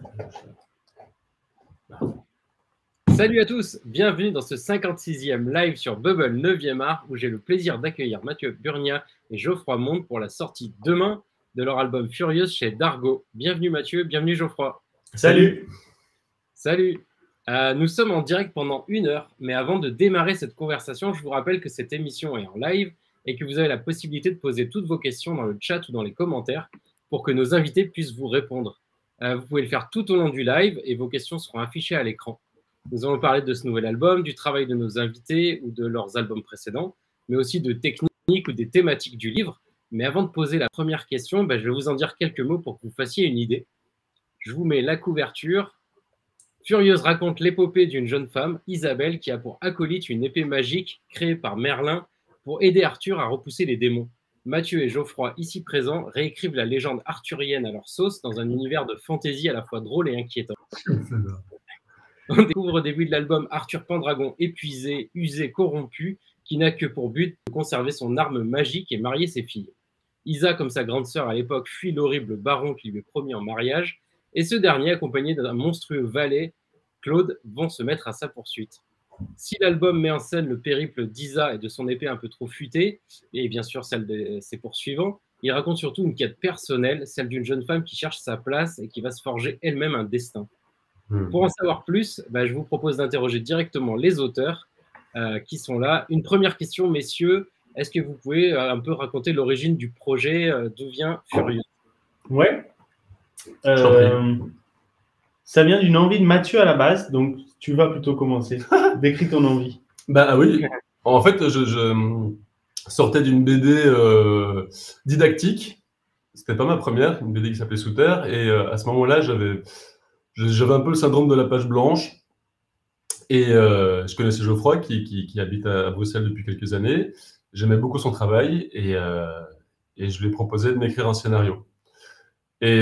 Salut à tous, bienvenue dans ce 56e live sur Bubble 9e art où j'ai le plaisir d'accueillir Mathieu Burnia et Geoffroy Monde pour la sortie demain de leur album Furieuse chez Dargo. Bienvenue Mathieu, bienvenue Geoffroy. Salut. Salut. Nous sommes en direct pendant 1 heure, mais avant de démarrer cette conversation, je vous rappelle que cette émission est en live et que vous avez la possibilité de poser toutes vos questions dans le chat ou dans les commentaires pour que nos invités puissent vous répondre. Vous pouvez le faire tout au long du live et vos questions seront affichées à l'écran. Nous allons parler de ce nouvel album, du travail de nos invités ou de leurs albums précédents, mais aussi de techniques ou des thématiques du livre. Mais avant de poser la première question, je vais vous en dire quelques mots pour que vous fassiez une idée. Je vous mets la couverture. Furieuse raconte l'épopée d'une jeune femme, Isabelle, qui a pour acolyte une épée magique créée par Merlin pour aider Arthur à repousser les démons. Mathieu et Geoffroy, ici présents, réécrivent la légende arthurienne à leur sauce dans un univers de fantaisie à la fois drôle et inquiétant. On découvre au début de l'album Arthur Pendragon épuisé, usé, corrompu, qui n'a que pour but de conserver son arme magique et marier ses filles. Isa, comme sa grande sœur à l'époque, fuit l'horrible baron qui lui est promis en mariage, et ce dernier, accompagné d'un monstrueux valet, Claude, vont se mettre à sa poursuite. Si l'album met en scène le périple d'Isa et de son épée un peu trop futée, et bien sûr celle de ses poursuivants, il raconte surtout une quête personnelle, celle d'une jeune femme qui cherche sa place et qui va se forger elle-même un destin. Pour en savoir plus, je vous propose d'interroger directement les auteurs qui sont là. Une première question, messieurs, est-ce que vous pouvez un peu raconter l'origine du projet, d'où vient Furieuse? Ouais. Ça vient d'une envie de Mathieu à la base, donc tu vas plutôt commencer. Décris ton envie. Oui, en fait, je sortais d'une BD didactique. C'était pas ma première, une BD qui s'appelait Sous Terre, et à ce moment-là, j'avais un peu le syndrome de la page blanche. Et je connaissais Geoffroy qui habite à Bruxelles depuis quelques années. J'aimais beaucoup son travail et je lui ai proposé de m'écrire un scénario. Et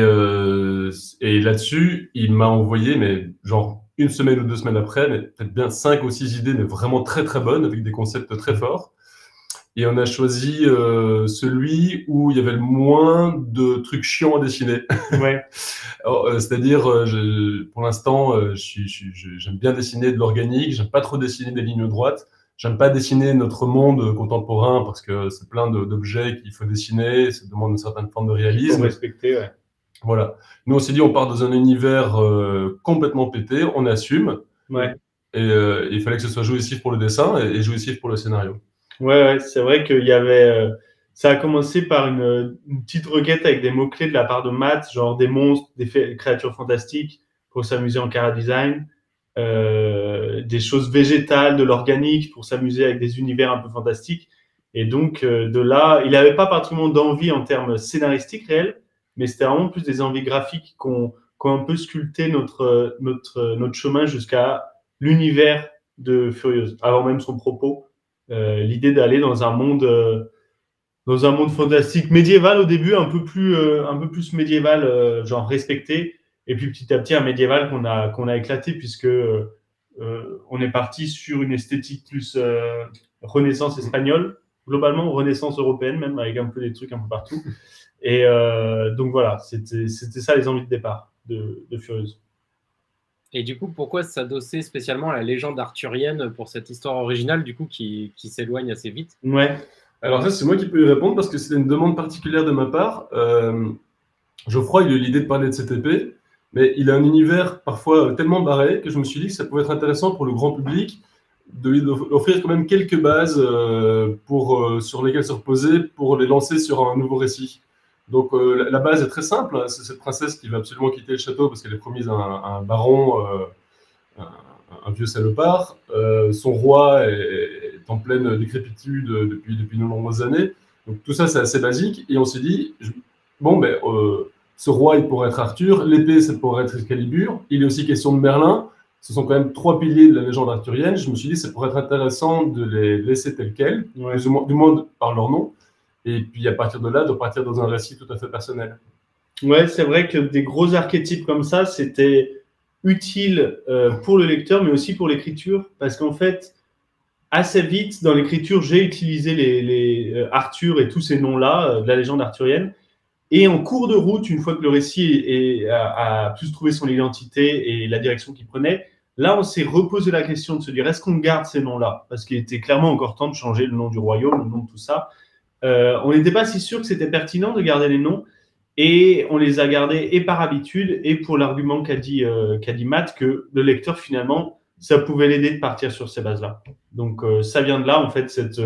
là-dessus, il m'a envoyé, mais genre 1 semaine ou 2 semaines après, mais peut-être bien 5 ou 6 idées, mais vraiment très très bonnes, avec des concepts très forts. Et on a choisi celui où il y avait le moins de trucs chiants à dessiner. Ouais. C'est-à-dire, pour l'instant, j'aime bien dessiner de l'organique, j'aime pas trop dessiner des lignes droites, j'aime pas dessiner notre monde contemporain parce que c'est plein d'objets qu'il faut dessiner, ça demande une certaine forme de réalisme. Il faut respecter, ouais. Voilà. Nous, on s'est dit, on part dans un univers complètement pété, on assume. Ouais. Et il fallait que ce soit jouissif pour le dessin et jouissif pour le scénario. Ouais, c'est vrai qu'il y avait. Ça a commencé par une petite requête avec des mots-clés de la part de Matt, genre des monstres, des créatures fantastiques pour s'amuser en chara-design, des choses végétales, de l'organique pour s'amuser avec des univers un peu fantastiques. Et donc, de là, il n'avait pas particulièrement d'envie en termes scénaristiques réels, mais c'était vraiment plus des envies graphiques qui ont un peu sculpté notre chemin jusqu'à l'univers de Furieuse, avant même son propos. L'idée d'aller dans un monde fantastique médiéval au début, un peu plus médiéval, genre respecté, et puis petit à petit un médiéval qu'on a éclaté puisque on est parti sur une esthétique plus Renaissance espagnole, globalement Renaissance européenne même, avec un peu des trucs un peu partout. Et donc voilà, c'était ça les envies de départ de Furieuse. Et du coup, pourquoi s'adosser spécialement à la légende arthurienne pour cette histoire originale, du coup, qui s'éloigne assez vite? Ouais. Alors ça, c'est moi qui peux y répondre parce que c'était une demande particulière de ma part. Geoffroy, il a eu l'idée de parler de cette épée, mais il a un univers parfois tellement barré que je me suis dit que ça pouvait être intéressant pour le grand public de lui offrir quand même quelques bases sur lesquelles se reposer pour les lancer sur un nouveau récit. Donc la base est très simple, hein. C'est cette princesse qui va absolument quitter le château parce qu'elle est promise à un baron, un vieux salopard. Son roi est en pleine décrépitude depuis de nombreuses années. Donc tout ça, c'est assez basique. Et on s'est dit, ce roi, il pourrait être Arthur, l'épée, ça pourrait être Excalibur. Il est aussi question de Merlin. Ce sont quand même 3 piliers de la légende arthurienne. Je me suis dit, ça pourrait être intéressant de les laisser tels quels, Ouais. du moins par leur nom. Et puis à partir de là, de partir dans un récit tout à fait personnel. Ouais, c'est vrai que des gros archétypes comme ça, c'était utile pour le lecteur, mais aussi pour l'écriture, parce qu'en fait, assez vite, dans l'écriture, j'ai utilisé les Arthur et tous ces noms-là de la légende arthurienne, Et en cours de route, une fois que le récit a plus trouvé son identité et la direction qu'il prenait, là, on s'est reposé la question de se dire, est-ce qu'on garde ces noms-là? Parce qu'il était clairement encore temps de changer le nom du royaume, le nom de tout ça. On n'était pas si sûr que c'était pertinent de garder les noms. Et on les a gardés et par habitude et pour l'argument qu'a dit Matt, que le lecteur, finalement, ça pouvait l'aider de partir sur ces bases-là. Donc, ça vient de là, en fait, cette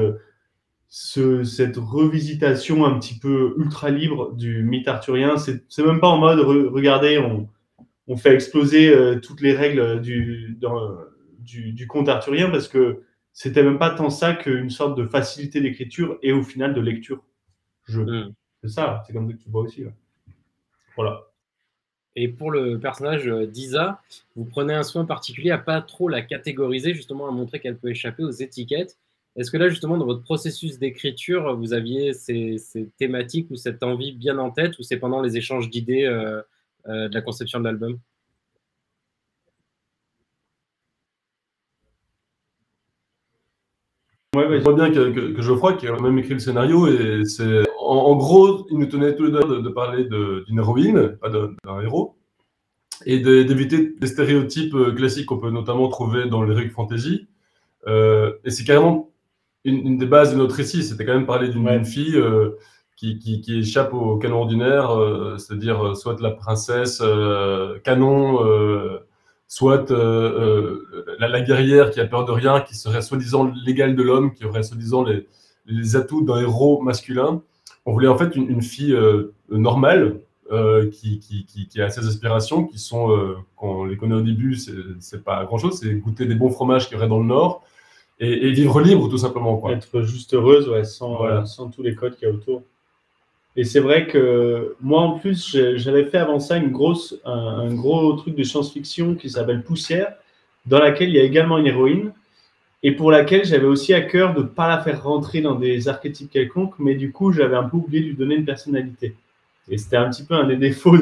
revisitation un petit peu ultra libre du mythe arthurien. C'est même pas en mode, regardez, on fait exploser toutes les règles du conte arthurien, parce que c'était même pas tant ça qu'une sorte de facilité d'écriture et au final de lecture. C'est ça, c'est comme ça que tu vois aussi. Ouais. Voilà. Et pour le personnage d'Isa, vous prenez un soin particulier à pas trop la catégoriser, justement à montrer qu'elle peut échapper aux étiquettes. Est-ce que là, justement, dans votre processus d'écriture, vous aviez ces thématiques ou cette envie bien en tête, ou c'est pendant les échanges d'idées de la conception de l'album? Ouais, je vois bien que Geoffroy, qui a même écrit le scénario, et c'est en gros, il nous tenait tous les deux de parler d'une héroïne, pas d'un héros, et d'éviter des stéréotypes classiques qu'on peut notamment trouver dans l'heroic fantasy. Et c'est carrément une des bases de notre récit, c'était quand même parler d'une fille qui échappe au canon ordinaire, c'est-à-dire soit la princesse canon, soit la guerrière qui a peur de rien, qui serait soi-disant l'égale de l'homme, qui aurait soi-disant les atouts d'un héros masculin. On voulait en fait une fille normale, qui a ses aspirations, qui sont, quand on les connaît au début, c'est pas grand-chose, c'est goûter des bons fromages qu'il y aurait dans le Nord, et vivre libre, tout simplement. Quoi. Être juste heureuse, ouais, sans tous les codes qu'il y a autour. Et c'est vrai que moi, en plus, j'avais fait avant ça un gros truc de science-fiction qui s'appelle Poussière, dans laquelle il y a également une héroïne, et pour laquelle j'avais aussi à cœur de ne pas la faire rentrer dans des archétypes quelconques, mais du coup, j'avais un peu oublié de lui donner une personnalité. Et c'était un petit peu un des défauts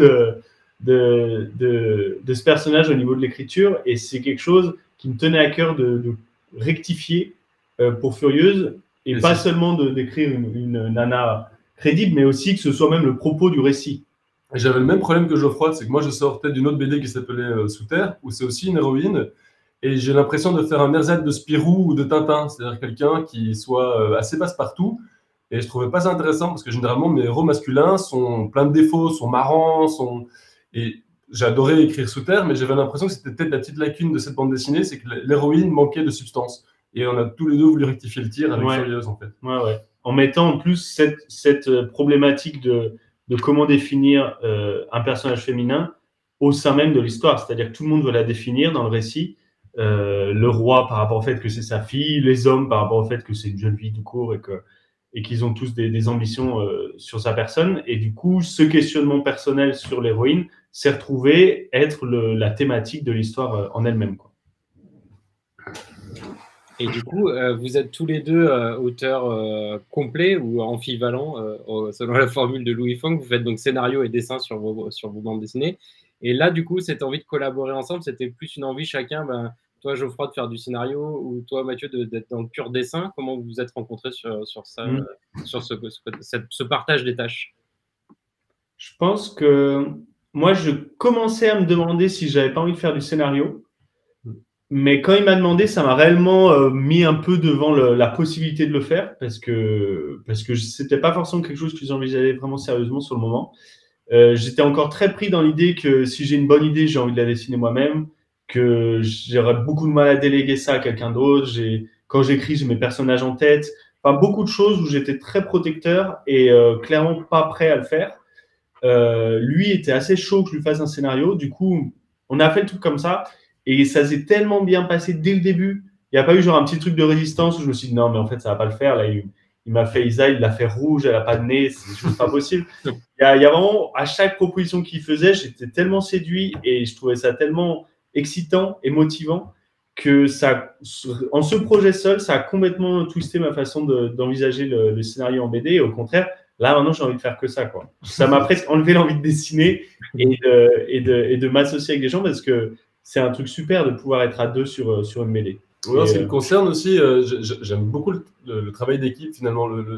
de ce personnage au niveau de l'écriture, et c'est quelque chose qui me tenait à cœur de rectifier pour Furieuse, et pas seulement d'écrire une nana crédible, mais aussi que ce soit même le propos du récit. J'avais le même problème que Geoffroy, c'est que moi je sortais d'une autre BD qui s'appelait Sous Terre, où c'est aussi une héroïne, et j'ai l'impression de faire un ersatz de Spirou ou de Tintin, c'est-à-dire quelqu'un qui soit assez passe-partout, et je trouvais pas ça intéressant, parce que généralement mes héros masculins sont pleins de défauts, sont marrants, et j'adorais écrire Sous Terre, mais j'avais l'impression que c'était peut-être la petite lacune de cette bande dessinée, c'est que l'héroïne manquait de substance. Et on a tous les deux voulu rectifier le tir avec Furieuse, en fait. Ouais. En mettant en plus cette problématique de comment définir un personnage féminin au sein même de l'histoire. C'est-à-dire que tout le monde veut la définir dans le récit. Le roi par rapport au fait que c'est sa fille, les hommes par rapport au fait que c'est une jeune fille tout court et qu'ils ont tous des ambitions sur sa personne. Et du coup, ce questionnement personnel sur l'héroïne s'est retrouvé être la thématique de l'histoire en elle-même, quoi. Et du coup, vous êtes tous les deux auteurs complets ou ambivalents, selon la formule de Louis Funk. Vous faites donc scénario et dessin sur vos bandes dessinées. Et là, du coup, cette envie de collaborer ensemble, c'était plus une envie chacun, toi, Geoffroy, de faire du scénario, ou toi, Mathieu, d'être dans le pur dessin. Comment vous vous êtes rencontrés sur ça, sur ce partage des tâches? Je pense que moi, je commençais à me demander si j'avais pas envie de faire du scénario. Mais quand il m'a demandé, ça m'a réellement mis un peu devant la possibilité de le faire, parce que c'était pas forcément quelque chose que j'envisageais vraiment sérieusement sur le moment. J'étais encore très pris dans l'idée que si j'ai une bonne idée, j'ai envie de la dessiner moi-même, que j'aurais beaucoup de mal à déléguer ça à quelqu'un d'autre. Quand j'écris, j'ai mes personnages en tête. Enfin, beaucoup de choses où j'étais très protecteur et clairement pas prêt à le faire. Lui était assez chaud que je lui fasse un scénario. Du coup, on a fait le truc comme ça. Et ça s'est tellement bien passé dès le début. Il n'y a pas eu genre un petit truc de résistance où je me suis dit non, mais en fait, ça ne va pas le faire. Là, il m'a fait Isa, il l'a fait rouge, elle n'a pas de nez, c'est juste pas possible. Il y a vraiment, à chaque proposition qu'il faisait, j'étais tellement séduit et je trouvais ça tellement excitant et motivant que en ce projet seul, ça a complètement twisté ma façon d'envisager le scénario en BD. Et au contraire, là, maintenant, j'ai envie de faire que ça, quoi. Ça m'a presque enlevé l'envie de dessiner et de m'associer avec des gens, parce que c'est un truc super de pouvoir être à deux sur une mêlée. Oui, en ce qui me concerne aussi, j'aime beaucoup le travail d'équipe, finalement.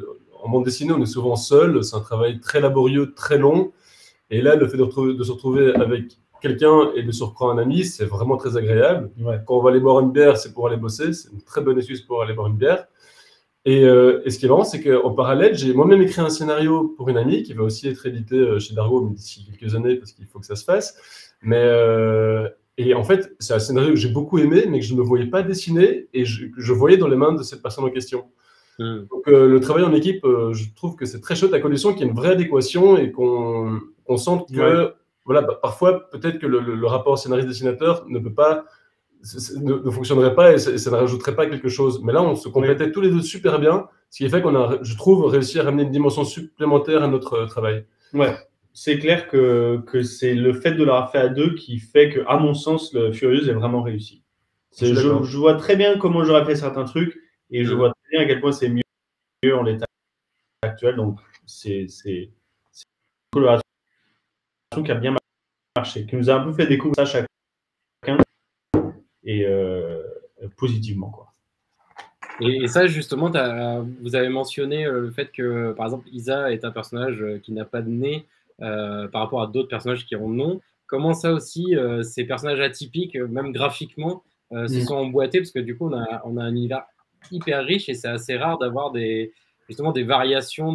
en bande dessinée, on est souvent seul, c'est un travail très laborieux, très long. Et là, le fait de se retrouver avec quelqu'un et de surprendre un ami, c'est vraiment très agréable. Ouais. Quand on va aller boire une bière, c'est pour aller bosser, c'est une très bonne excuse pour aller boire une bière. Et ce qui est marrant, c'est qu'en parallèle, j'ai moi-même écrit un scénario pour une amie qui va aussi être édité chez Dargo, mais d'ici quelques années, parce qu'il faut que ça se fasse. Mais, et en fait, c'est un scénario que j'ai beaucoup aimé, mais que je ne me voyais pas dessiner, et je voyais dans les mains de cette personne en question. Donc le travail en équipe, je trouve que c'est très chouette, à condition qu'il y ait une vraie adéquation et qu'on sente que, voilà, parfois, peut-être que le rapport scénariste-dessinateur ne peut pas, ne fonctionnerait pas et ça ne rajouterait pas quelque chose. Mais là, on se complétait tous les deux super bien, ce qui fait qu'on a, je trouve, réussi à ramener une dimension supplémentaire à notre travail. Ouais, c'est clair que c'est le fait de l'avoir fait à deux qui fait que, à mon sens, le Furieuse est vraiment réussi. Je vois très bien comment j'aurais fait certains trucs et je vois très bien à quel point c'est mieux en l'état actuel. Donc, c'est une collaboration qui a bien marché, qui nous a un peu fait découvrir ça chacun et positivement, quoi. Et ça, justement, vous avez mentionné le fait que, par exemple, Isa est un personnage qui n'a pas de nez par rapport à d'autres personnages qui ont nom. Comment ça aussi, ces personnages atypiques, même graphiquement, se sont emboîtés? Parce que du coup, on a un univers hyper riche et c'est assez rare d'avoir justement des variations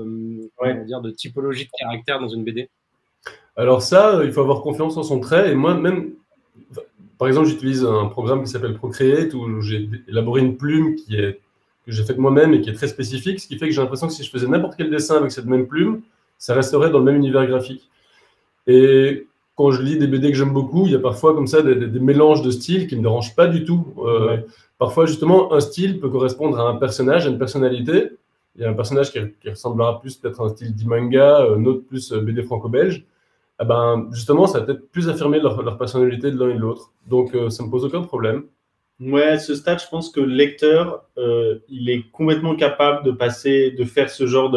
de typologie de caractère dans une BD. Alors ça, il faut avoir confiance en son trait. Et moi, même, par exemple, j'utilise un programme qui s'appelle Procreate où j'ai élaboré une plume que j'ai faite moi-même et qui est très spécifique, ce qui fait que j'ai l'impression que si je faisais n'importe quel dessin avec cette même plume, ça resterait dans le même univers graphique. Et quand je lis des BD que j'aime beaucoup, il y a parfois comme ça des mélanges de styles qui ne me dérangent pas du tout. Parfois, justement, un style peut correspondre à un personnage, à une personnalité. Il y a un personnage qui ressemblera plus peut-être à un style d'Imanga, un autre plus BD franco-belge. Ah ben, justement, ça va peut-être plus affirmer leur personnalité de l'un et de l'autre. Donc, ça me pose aucun problème. Ouais, à ce stade, je pense que le lecteur, il est complètement capable de faire ce genre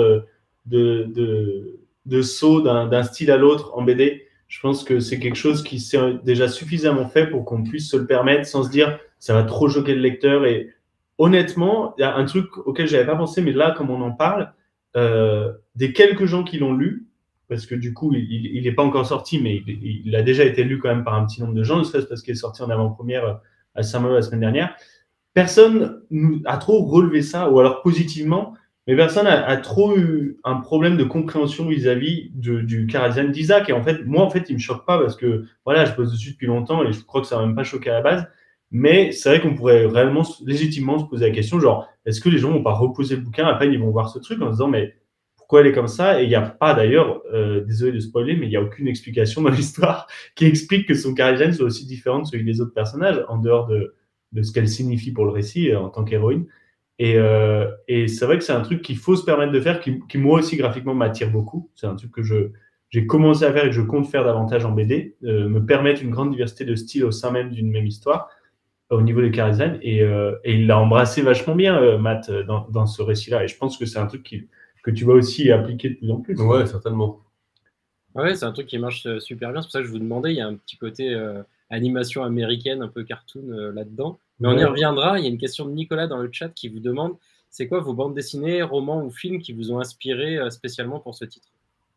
de saut d'un style à l'autre en BD. Je pense que c'est quelque chose qui s'est déjà suffisamment fait pour qu'on puisse se le permettre sans se dire ça va trop choquer le lecteur. Et honnêtement, il y a un truc auquel je n'avais pas pensé, mais là, comme on en parle, des quelques gens qui l'ont lu, parce que du coup, il n'est pas encore sorti, mais il a déjà été lu quand même par un petit nombre de gens, ne serait-ce parce qu'il est sorti en avant-première à Saint-Malo la semaine dernière. Personne a trop relevé ça, ou alors positivement, mais personne a trop eu un problème de compréhension vis-à-vis du chara-design d'Isaac. Et en fait, moi, il ne me choque pas parce que voilà, je bosse dessus depuis longtemps et je crois que ça ne m'a même pas choqué à la base. Mais c'est vrai qu'on pourrait réellement, légitimement se poser la question, genre, est-ce que les gens vont pas reposer le bouquin, à peine ils vont voir ce truc en se disant, mais pourquoi elle est comme ça? Et il n'y a pas d'ailleurs, désolé de spoiler, mais il n'y a aucune explication dans l'histoire qui explique que son chara-design soit aussi différent de celui des autres personnages, en dehors de ce qu'elle signifie pour le récit en tant qu'héroïne. Et c'est vrai que c'est un truc qu'il faut se permettre de faire, qui moi aussi graphiquement m'attire beaucoup. C'est un truc que j'ai commencé à faire et que je compte faire davantage en BD, me permettre une grande diversité de styles au sein même d'une même histoire, au niveau des chara-design. Et il l'a embrassé vachement bien, Matt, dans ce récit-là. Et je pense que c'est un truc que tu vas aussi appliquer de plus en plus. Ouais, certainement. Ouais, c'est un truc qui marche super bien. C'est pour ça que je vous demandais, il y a un petit côté animation américaine, un peu cartoon là-dedans. Mais on y reviendra. Il y a une question de Nicolas dans le chat qui vous demande, c'est quoi vos bandes dessinées, romans ou films qui vous ont inspiré spécialement pour ce titre?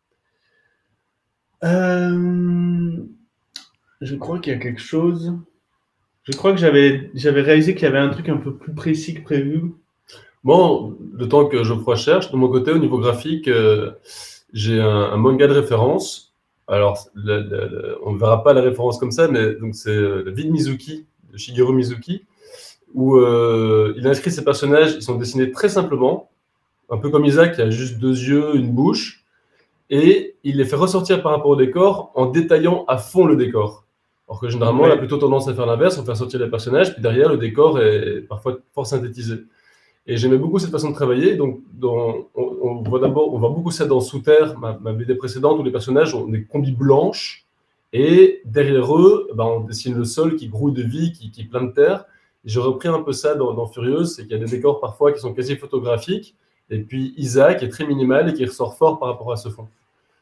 Je crois qu'il y a quelque chose. Je crois que j'avais réalisé qu'il y avait un truc un peu plus précis que prévu. Bon, le temps que Geoffroy cherche, de mon côté, au niveau graphique, j'ai un manga de référence. Alors, on ne verra pas la référence comme ça, mais donc c'est La vie de Mizuki, de Shigeru Mizuki, où il inscrit ses personnages, ils sont dessinés très simplement, un peu comme Isaac, qui a juste 2 yeux, une bouche, et il les fait ressortir par rapport au décor en détaillant à fond le décor. Alors que généralement, on a plutôt tendance à faire l'inverse, on fait sortir les personnages, puis derrière, le décor est parfois fort synthétisé. Et j'aimais beaucoup cette façon de travailler. Donc, on voit beaucoup ça dans Sous Terre, ma BD précédente, où les personnages ont des combis blanches. Et derrière eux, on dessine le sol qui grouille de vie, qui est plein de terre. J'ai repris un peu ça dans Furieuse, c'est qu'il y a des décors parfois qui sont quasi photographiques. Et puis Isaac est très minimal et qui ressort fort par rapport à ce fond.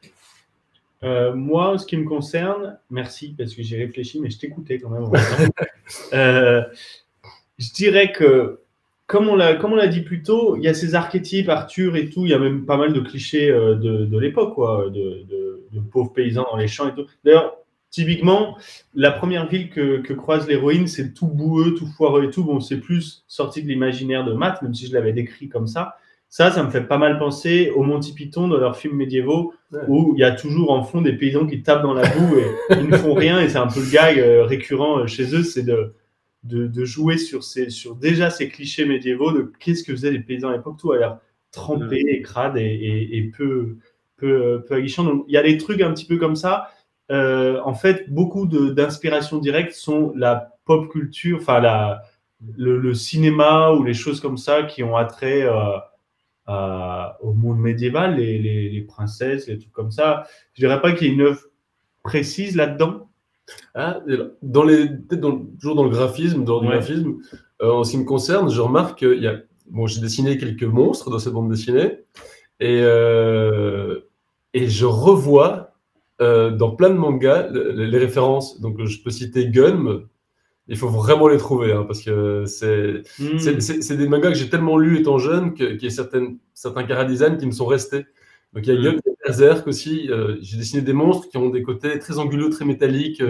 Moi, ce qui me concerne, merci parce que j'ai réfléchi, mais je t'écoutais quand même. Je dirais que comme on l'a dit plus tôt, il y a ces archétypes, Arthur et tout, il y a même pas mal de clichés de l'époque, quoi, de pauvres paysans dans les champs et tout. D'ailleurs, typiquement, la première ville que croise l'héroïne, c'est tout boueux, tout foireux et tout. Bon, c'est plus sorti de l'imaginaire de Matt, même si je l'avais décrit comme ça. Ça me fait pas mal penser aux Monty Python dans leurs films médiévaux, où il y a toujours en fond des paysans qui tapent dans la boue et ils ne font rien. Et c'est un peu le gag récurrent chez eux, c'est de jouer sur déjà ces clichés médiévaux de qu'est-ce que faisaient les paysans à l'époque. Tout a l'air trempé et crade et peu aguichant. Donc, il y a des trucs un petit peu comme ça. En fait, beaucoup d'inspiration directe sont la pop culture, enfin le cinéma ou les choses comme ça qui ont attrait au monde médiéval, les princesses, les trucs comme ça. Je dirais pas qu'il y ait une œuvre précise là-dedans. Ah, toujours dans le graphisme, du graphisme, en ce qui me concerne, je remarque qu'il j'ai dessiné quelques monstres dans cette bande dessinée et je revois dans plein de mangas les références. Donc, je peux citer Gun. Il faut vraiment les trouver parce que c'est des mangas que j'ai tellement lus étant jeune qu'il y a certains chara-design qui me sont restés. Donc, il y a Gun, il y a Berserk aussi. J'ai dessiné des monstres qui ont des côtés très anguleux, très métalliques.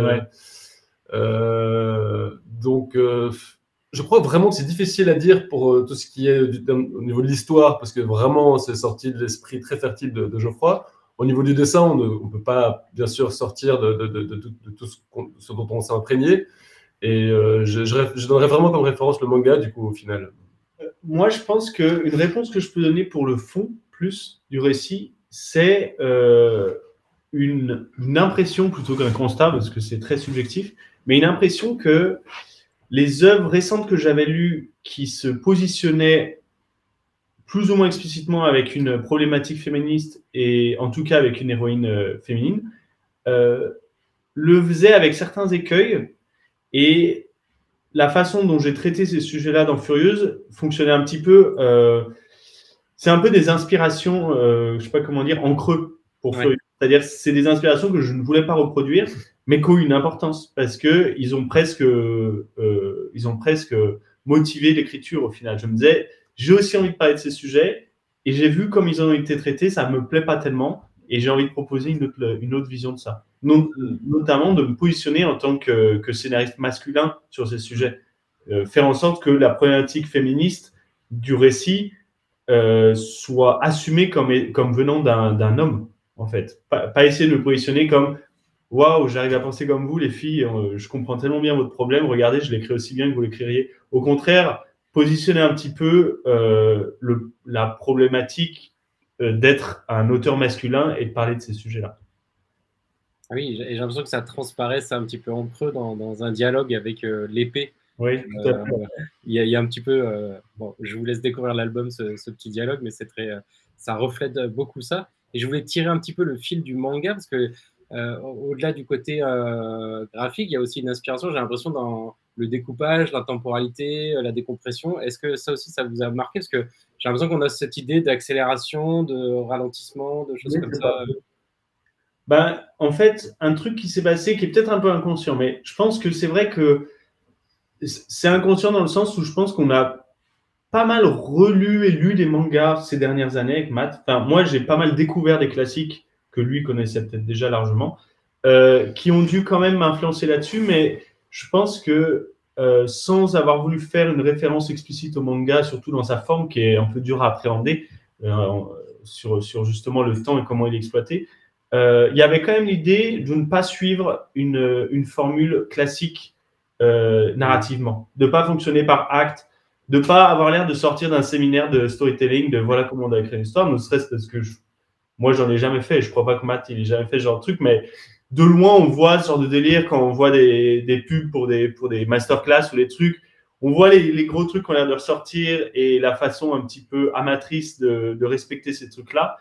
Donc, je crois vraiment que c'est difficile à dire pour tout ce qui est au niveau de l'histoire, parce que vraiment, c'est sorti de l'esprit très fertile de Geoffroy. Au niveau du dessin, on ne peut pas, bien sûr, sortir de tout ce dont on s'est imprégné. Et je donnerais vraiment comme référence le manga, du coup, au final. Moi, je pense qu'une réponse que je peux donner pour le fond, plus du récit, c'est une impression plutôt qu'un constat, parce que c'est très subjectif, mais une impression que les œuvres récentes que j'avais lues qui se positionnaient plus ou moins explicitement avec une problématique féministe et en tout cas avec une héroïne féminine, le faisaient avec certains écueils et la façon dont j'ai traité ces sujets-là dans Furieuse fonctionnait un petit peu. C'est un peu des inspirations, je ne sais pas comment dire, en creux pour Furieuse. C'est-à-dire, c'est des inspirations que je ne voulais pas reproduire, mais qui ont une importance parce que ils ont presque motivé l'écriture au final. Je me disais, j'ai aussi envie de parler de ces sujets et j'ai vu comme ils ont été traités, ça me plaît pas tellement et j'ai envie de proposer une autre vision de ça. Notamment de me positionner en tant que scénariste masculin sur ces sujets. Faire en sorte que la problématique féministe du récit soit assumée comme venant d'un homme, en fait. Pas essayer de me positionner comme « Waouh, j'arrive à penser comme vous, les filles, je comprends tellement bien votre problème, regardez, je l'écris aussi bien que vous l'écririez. » Au contraire, positionner un petit peu la problématique d'être un auteur masculin et de parler de ces sujets-là. Oui, j'ai l'impression que ça transparaisse un petit peu en creux dans un dialogue avec l'épée. Oui, tout à fait. Il y a un petit peu... bon, je vous laisse découvrir l'album, ce petit dialogue, mais ça reflète beaucoup ça. Et je voulais tirer un petit peu le fil du manga, parce que au-delà du côté graphique, il y a aussi une inspiration, j'ai l'impression, dans le découpage, la temporalité, la décompression. Est-ce que ça aussi, ça vous a marqué? Parce que j'ai l'impression qu'on a cette idée d'accélération, de ralentissement, de choses comme ça. En fait, un truc qui s'est passé, qui est peut-être un peu inconscient, mais je pense que c'est vrai que c'est inconscient dans le sens où je pense qu'on a pas mal relu et lu des mangas ces dernières années avec Matt. Enfin, moi, j'ai pas mal découvert des classiques que lui connaissait peut-être déjà largement, qui ont dû quand même m'influencer là-dessus, mais je pense que sans avoir voulu faire une référence explicite au manga, surtout dans sa forme qui est un peu dure à appréhender, sur justement le temps et comment il est exploité, il y avait quand même l'idée de ne pas suivre une formule classique narrativement, de ne pas fonctionner par acte, de ne pas avoir l'air de sortir d'un séminaire de storytelling, de voilà comment on doit écrire une histoire, ne serait-ce parce que moi, j'en ai jamais fait. Je crois pas que Matt, il ait jamais fait ce genre de truc, mais de loin, on voit ce genre de délire quand on voit des pubs pour des masterclass ou les trucs. On voit les gros trucs qu'on a l'air de ressortir et la façon un petit peu amatrice de respecter ces trucs-là.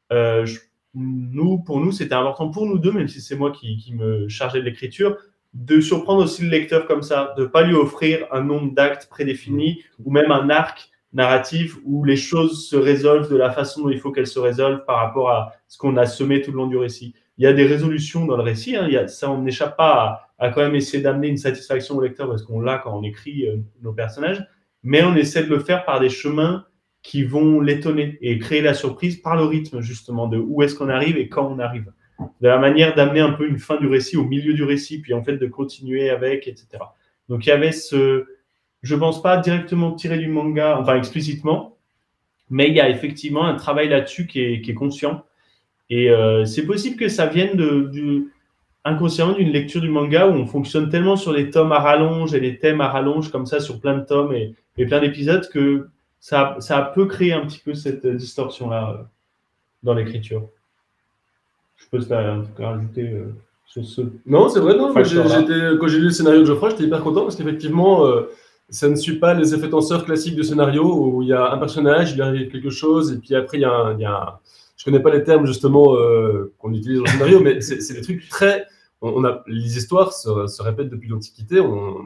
Pour nous, c'était important pour nous deux, même si c'est moi qui me chargeais de l'écriture, de surprendre aussi le lecteur comme ça, de ne pas lui offrir un nombre d'actes prédéfinis ou même un arc narratif où les choses se résolvent de la façon dont il faut qu'elles se résolvent par rapport à ce qu'on a semé tout le long du récit. Il y a des résolutions dans le récit, ça, on n'échappe pas à quand même essayer d'amener une satisfaction au lecteur parce qu'on l'a quand on écrit nos personnages, mais on essaie de le faire par des chemins qui vont l'étonner et créer la surprise par le rythme, justement, de où est-ce qu'on arrive et quand on arrive. De la manière d'amener un peu une fin du récit au milieu du récit, puis en fait de continuer avec, etc. Donc il y avait je pense pas directement tiré du manga, enfin explicitement, mais il y a effectivement un travail là-dessus qui est conscient. Et c'est possible que ça vienne inconsciemment d'une lecture du manga où on fonctionne tellement sur les tomes à rallonge et les thèmes à rallonge comme ça sur plein de tomes et plein d'épisodes que ça peut créer un petit peu cette distorsion-là dans l'écriture. Je peux te rajouter sur ce. Non, c'est vrai, non. Moi, facteur-là. quand j'ai lu le scénario de Geoffroy, j'étais hyper content parce qu'effectivement, ça ne suit pas les effets tenseurs classiques du scénario où il y a un personnage, il arrive quelque chose, et puis après, il y a je connais pas les termes justement qu'on utilise dans le scénario, mais c'est des trucs très. Les histoires se répètent depuis l'Antiquité.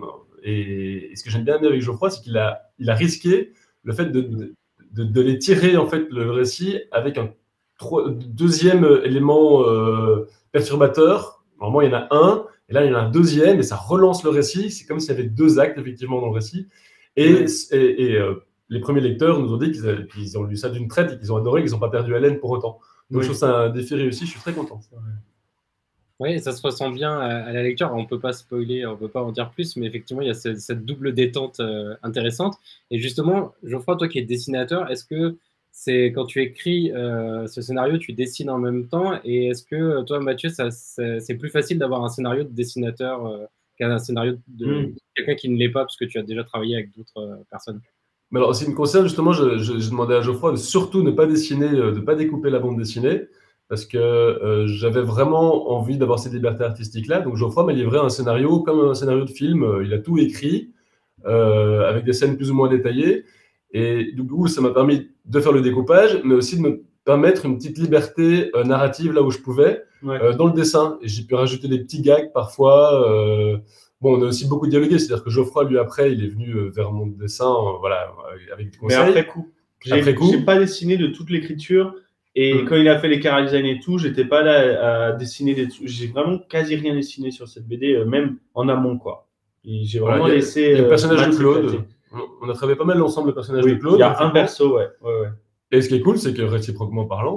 Et ce que j'aime bien avec Geoffroy, c'est qu'il a risqué le fait de les tirer en fait le récit avec un deuxième élément perturbateur. Normalement, il y en a un, et là, il y en a un deuxième, et ça relance le récit. C'est comme s'il y avait deux actes, effectivement, dans le récit. Et les premiers lecteurs nous ont dit qu'ils ont lu ça d'une traite et qu'ils ont adoré, qu'ils n'ont pas perdu haleine pour autant. Donc, je trouve ça un défi réussi. Je suis très content. Oui, ça se ressent bien à la lecture. On ne peut pas spoiler, on ne peut pas en dire plus, mais effectivement, il y a cette double détente intéressante. Et justement, Geoffroy, toi qui es dessinateur, est-ce que c'est quand tu écris ce scénario, tu dessines en même temps? Et est-ce que toi, Mathieu, c'est plus facile d'avoir un scénario de dessinateur qu'un scénario de quelqu'un qui ne l'est pas, parce que tu as déjà travaillé avec d'autres personnes? Mais alors, en ce qui me concerne, justement, je demandais à Geoffroy de surtout ne pas dessiner, de ne pas découper la bande dessinée, parce que j'avais vraiment envie d'avoir cette liberté artistique-là. Donc, Geoffroy m'a livré un scénario comme un scénario de film. Il a tout écrit, avec des scènes plus ou moins détaillées. Et du coup, ça m'a permis de faire le découpage, mais aussi de me permettre une petite liberté narrative là où je pouvais, dans le dessin. Et j'ai pu rajouter des petits gags parfois. Bon, on a aussi beaucoup dialogué, c'est-à-dire que Geoffroy, lui, après, il est venu vers mon dessin, voilà, avec des conseils. Mais après coup. J'ai pas dessiné de toute l'écriture. Et quand il a fait les chara-design et tout, j'étais pas là à dessiner des trucs. J'ai vraiment quasi rien dessiné sur cette BD, même en amont, quoi. J'ai vraiment laissé. Le personnage de Claude. On a travaillé pas mal ensemble le personnage de Claude. Il y a un perso, ouais. Et ce qui est cool, c'est que réciproquement parlant,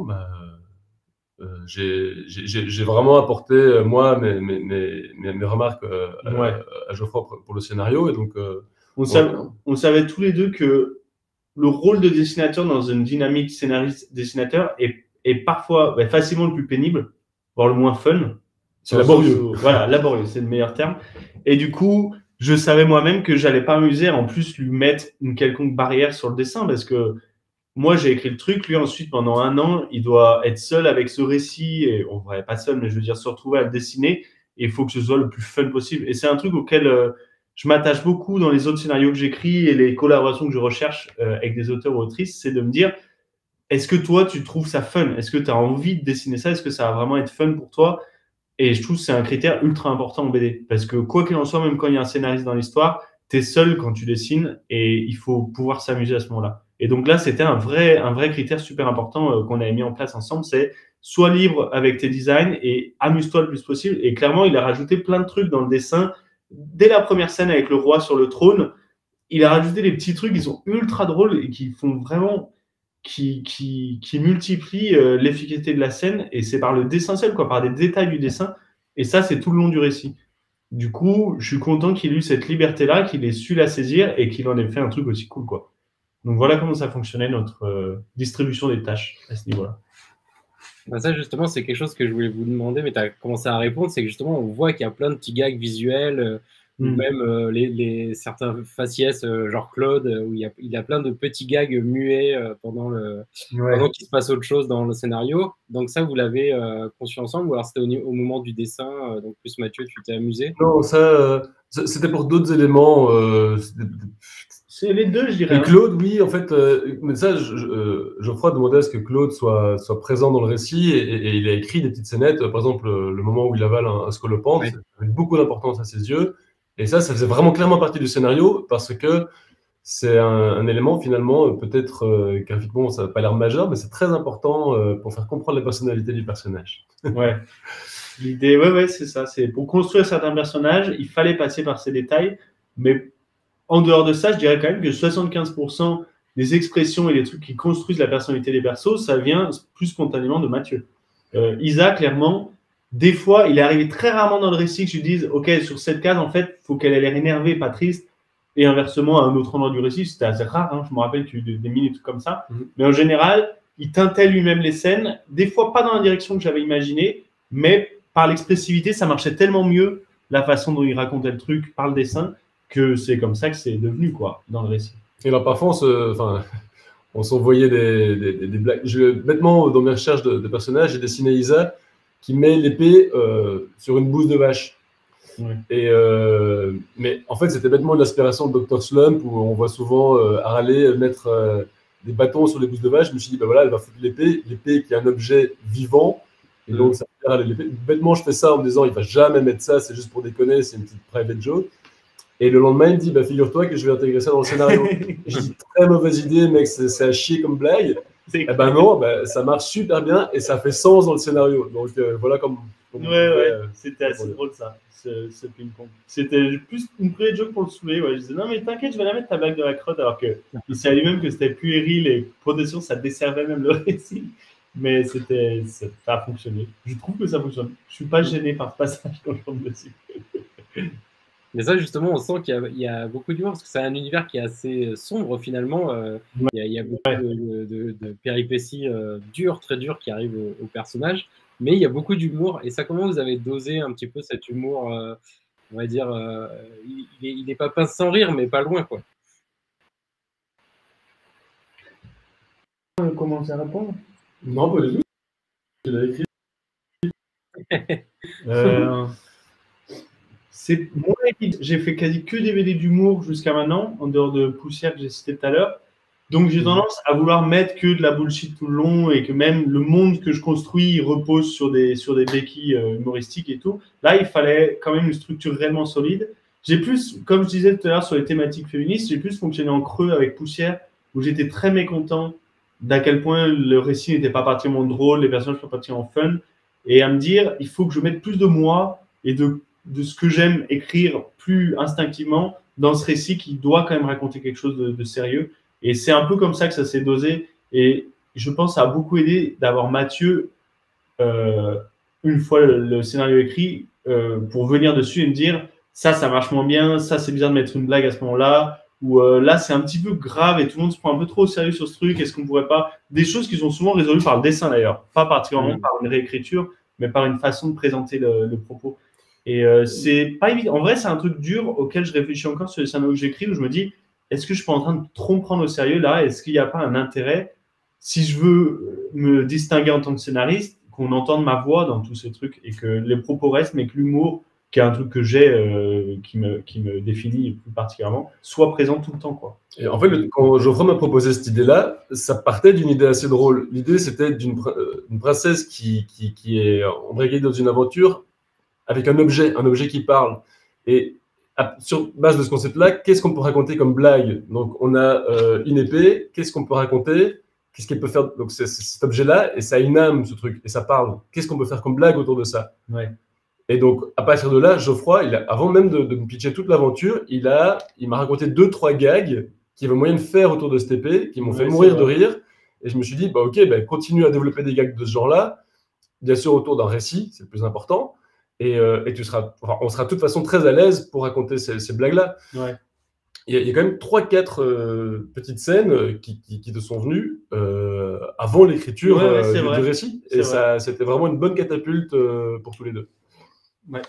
j'ai vraiment apporté, moi, mes remarques à Geoffroy pour le scénario. Et donc, on savait tous les deux que le rôle de dessinateur dans une dynamique scénariste-dessinateur est parfois facilement le plus pénible, voire le moins fun. C'est laborieux. Voilà, laborieux, c'est le meilleur terme. Et du coup, je savais moi-même que j'allais pas m'amuser à en plus lui mettre une quelconque barrière sur le dessin, parce que moi, j'ai écrit le truc. Lui, ensuite, pendant 1 an, il doit être seul avec ce récit. Et on ne va pas seul, mais je veux dire, se retrouver à le dessiner. Et il faut que ce soit le plus fun possible. Et c'est un truc auquel je m'attache beaucoup dans les autres scénarios que j'écris et les collaborations que je recherche avec des auteurs ou autrices. C'est de me dire, est-ce que toi, tu trouves ça fun? Est-ce que tu as envie de dessiner ça? Est-ce que ça va vraiment être fun pour toi? Et je trouve que c'est un critère ultra important en BD. Parce que quoi qu'il en soit, même quand il y a un scénariste dans l'histoire, tu es seul quand tu dessines et il faut pouvoir s'amuser à ce moment-là. Et donc là, c'était un vrai critère super important qu'on avait mis en place ensemble, c'est sois libre avec tes designs et amuse-toi le plus possible. Et clairement, il a rajouté plein de trucs dans le dessin. Dès la première scène avec le roi sur le trône, il a rajouté des petits trucs qui sont ultra drôles et qui font vraiment, qui multiplient l'efficacité de la scène. Et c'est par le dessin seul, quoi, par des détails du dessin. Et ça, c'est tout le long du récit. Du coup, je suis content qu'il ait eu cette liberté-là, qu'il ait su la saisir et qu'il en ait fait un truc aussi cool, quoi. Donc voilà comment ça fonctionnait notre distribution des tâches à ce niveau-là. Ça, justement, c'est quelque chose que je voulais vous demander, mais tu as commencé à répondre. C'est que justement, on voit qu'il y a plein de petits gags visuels, ou même certains faciès, genre Claude, où il y a plein de petits gags muets pendant qu'il se passe autre chose dans le scénario. Donc ça, vous l'avez conçu ensemble, ou alors c'était au moment du dessin? Donc plus Mathieu, tu t'es amusé? Non, ça, c'était pour d'autres éléments. C'est les deux, je dirais. Et Claude, oui, en fait, mais ça, Geoffroy demandait à ce que Claude soit présent dans le récit et il a écrit des petites scénettes. Par exemple, le moment où il avale un scolopendre, ça avait beaucoup d'importance à ses yeux. Et ça faisait vraiment clairement partie du scénario parce que c'est un élément finalement, peut-être graphiquement, ça n'a pas l'air majeur, mais c'est très important pour faire comprendre la personnalité du personnage. Ouais. L'idée, c'est ça. C'est pour construire certains personnages, il fallait passer par ces détails, mais en dehors de ça, je dirais quand même que 75% des expressions et des trucs qui construisent la personnalité des persos, ça vient plus spontanément de Mathieu. Isa, clairement, des fois, il est arrivé très rarement dans le récit que je lui dise, OK, sur cette case, en fait, il faut qu'elle ait l'air énervée, pas triste. Et inversement, à un autre endroit du récit, c'était assez rare, hein, je me rappelle des minutes comme ça. Mais en général, il teintait lui-même les scènes, des fois pas dans la direction que j'avais imaginée, mais par l'expressivité, ça marchait tellement mieux, la façon dont il racontait le truc par le dessin, que c'est comme ça que c'est devenu, quoi, dans le récit. Et alors, parfois, on s'envoyait des blagues. Bêtement, dans mes recherches de personnages, j'ai dessiné Isa qui met l'épée sur une bouse de vache. Ouais. Et, mais en fait, c'était bêtement une inspiration de Dr. Slump où on voit souvent Harley mettre des bâtons sur les bouses de vache. Je me suis dit, ben voilà, elle va foutre l'épée qui est un objet vivant. Et donc, ça va faire l'épée. Bêtement, je fais ça en me disant, il va jamais mettre ça, c'est juste pour déconner, c'est une petite private joke. Et le lendemain, il me dit, bah, figure-toi que je vais intégrer ça dans le scénario. Je dis, très mauvaise idée, mec, c'est à chier comme blague. Eh ben non, ça marche super bien et ça fait sens dans le scénario. Donc voilà comme. Ouais, c'était assez drôle ça, ce ping-pong. C'était plus une private joke pour le saouler. Ouais. Je disais, non, mais t'inquiète, je vais la mettre ta blague de la crotte, alors qu'il savait lui-même que c'était puéril et protection, ça desservait même le récit. Mais ça a fonctionné. Je trouve que ça fonctionne. Je suis pas gêné par ce passage quand je tombe dessus. Mais ça, justement, on sent qu'il y a beaucoup d'humour, parce que c'est un univers qui est assez sombre, finalement. Il y a beaucoup de péripéties dures, très dures, qui arrivent aux personnages. Mais il y a beaucoup d'humour. Et ça, comment vous avez dosé un petit peu cet humour, on va dire, il n'est pas pince sans rire, mais pas loin, quoi. On commence à répondre? Non, pas du tout. Tu l'as écrit. Moi, j'ai fait quasi que des BD d'humour jusqu'à maintenant, en dehors de Poussière que j'ai cité tout à l'heure. Donc, j'ai tendance à vouloir mettre que de la bullshit tout le long et que même le monde que je construis repose sur des béquilles humoristiques et tout. Là, il fallait quand même une structure réellement solide. J'ai plus, comme je disais tout à l'heure sur les thématiques féministes, j'ai plus fonctionné en creux avec Poussière, où j'étais très mécontent d'à quel point le récit n'était pas particulièrement drôle, les personnages pas particulièrement fun, et à me dire, il faut que je mette plus de moi et de ce que j'aime écrire plus instinctivement dans ce récit qui doit quand même raconter quelque chose de sérieux. Et c'est un peu comme ça que ça s'est dosé. Et je pense que ça a beaucoup aidé d'avoir Mathieu, une fois le scénario écrit, pour venir dessus et me dire ça marche moins bien, ça c'est bizarre de mettre une blague à ce moment-là, ou là c'est un petit peu grave et tout le monde se prend un peu trop au sérieux sur ce truc, est-ce qu'on pourrait pas… Des choses qui sont souvent résolues par le dessin d'ailleurs, pas particulièrement par une réécriture, mais par une façon de présenter le propos. Et c'est pas évident. En vrai, c'est un truc dur auquel je réfléchis encore sur les scénarios que j'écris, où je me dis, est-ce que je suis pas en train de trop me prendre au sérieux là? Est-ce qu'il n'y a pas un intérêt, si je veux me distinguer en tant que scénariste, qu'on entende ma voix dans tous ces trucs et que les propos restent, mais que l'humour, qui est un truc que j'ai, qui me définit plus particulièrement, soit présent tout le temps, quoi. Et en fait, quand Geoffroy m'a proposé cette idée-là, ça partait d'une idée assez drôle. L'idée, c'était d'une princesse qui est embriaguée dans une aventure avec un objet qui parle. Et sur base de ce concept-là, qu'est-ce qu'on peut raconter comme blague? Donc, on a une épée, qu'est-ce qu'on peut raconter? Qu'est-ce qu'elle peut faire? Donc, c'est cet objet-là, et ça a une âme, ce truc, et ça parle. Qu'est-ce qu'on peut faire comme blague autour de ça? Ouais. Et donc, à partir de là, Geoffroy, avant même de me pitcher toute l'aventure, il m'a raconté 2-3 gags qu'il y avait moyen de faire autour de cette épée, qui m'ont fait mourir de rire. Et je me suis dit, bah, ok, continue à développer des gags de ce genre-là, bien sûr autour d'un récit, c'est le plus important. Et on sera de toute façon très à l'aise pour raconter ces blagues-là. Ouais. Il y a quand même 3-4 petites scènes qui te sont venues avant l'écriture du récit. Et ça, c'était vraiment une bonne catapulte pour tous les deux. Ouais.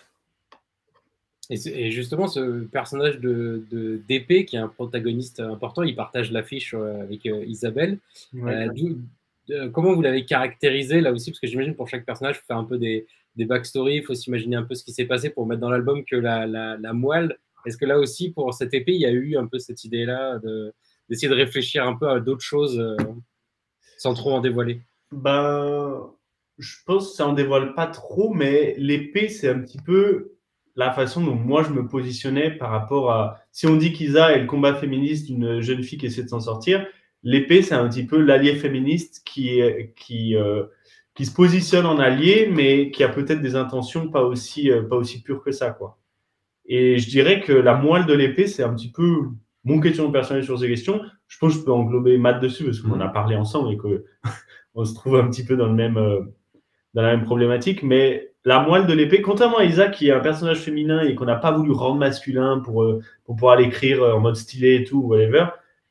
Et justement, ce personnage d'épée, qui est un protagoniste important, il partage l'affiche avec Isabelle. Ouais. Comment vous l'avez caractérisé là aussi? Parce que j'imagine pour chaque personnage, il faut faire un peu des backstories, il faut s'imaginer un peu ce qui s'est passé pour mettre dans l'album que la moelle. Est-ce que là aussi, pour cette épée, il y a eu un peu cette idée-là d'essayer de réfléchir un peu à d'autres choses sans trop en dévoiler? Je pense que ça en dévoile pas trop, mais l'épée, c'est un petit peu la façon dont moi je me positionnais par rapport à… Si on dit qu'Isa est le combat féministe d'une jeune fille qui essaie de s'en sortir, l'épée, c'est un petit peu l'allié féministe qui se positionne en allié, mais qui a peut-être des intentions pas aussi pures que ça, quoi. Et je dirais que la moelle de l'épée, c'est un petit peu mon questionnement personnel sur ces questions. Je pense que je peux englober Matt dessus parce qu'on en a parlé ensemble et qu'on se trouve un petit peu dans la même problématique. Mais la moelle de l'épée, contrairement à Isa qui est un personnage féminin et qu'on n'a pas voulu rendre masculin pour pouvoir l'écrire en mode stylé et tout, whatever,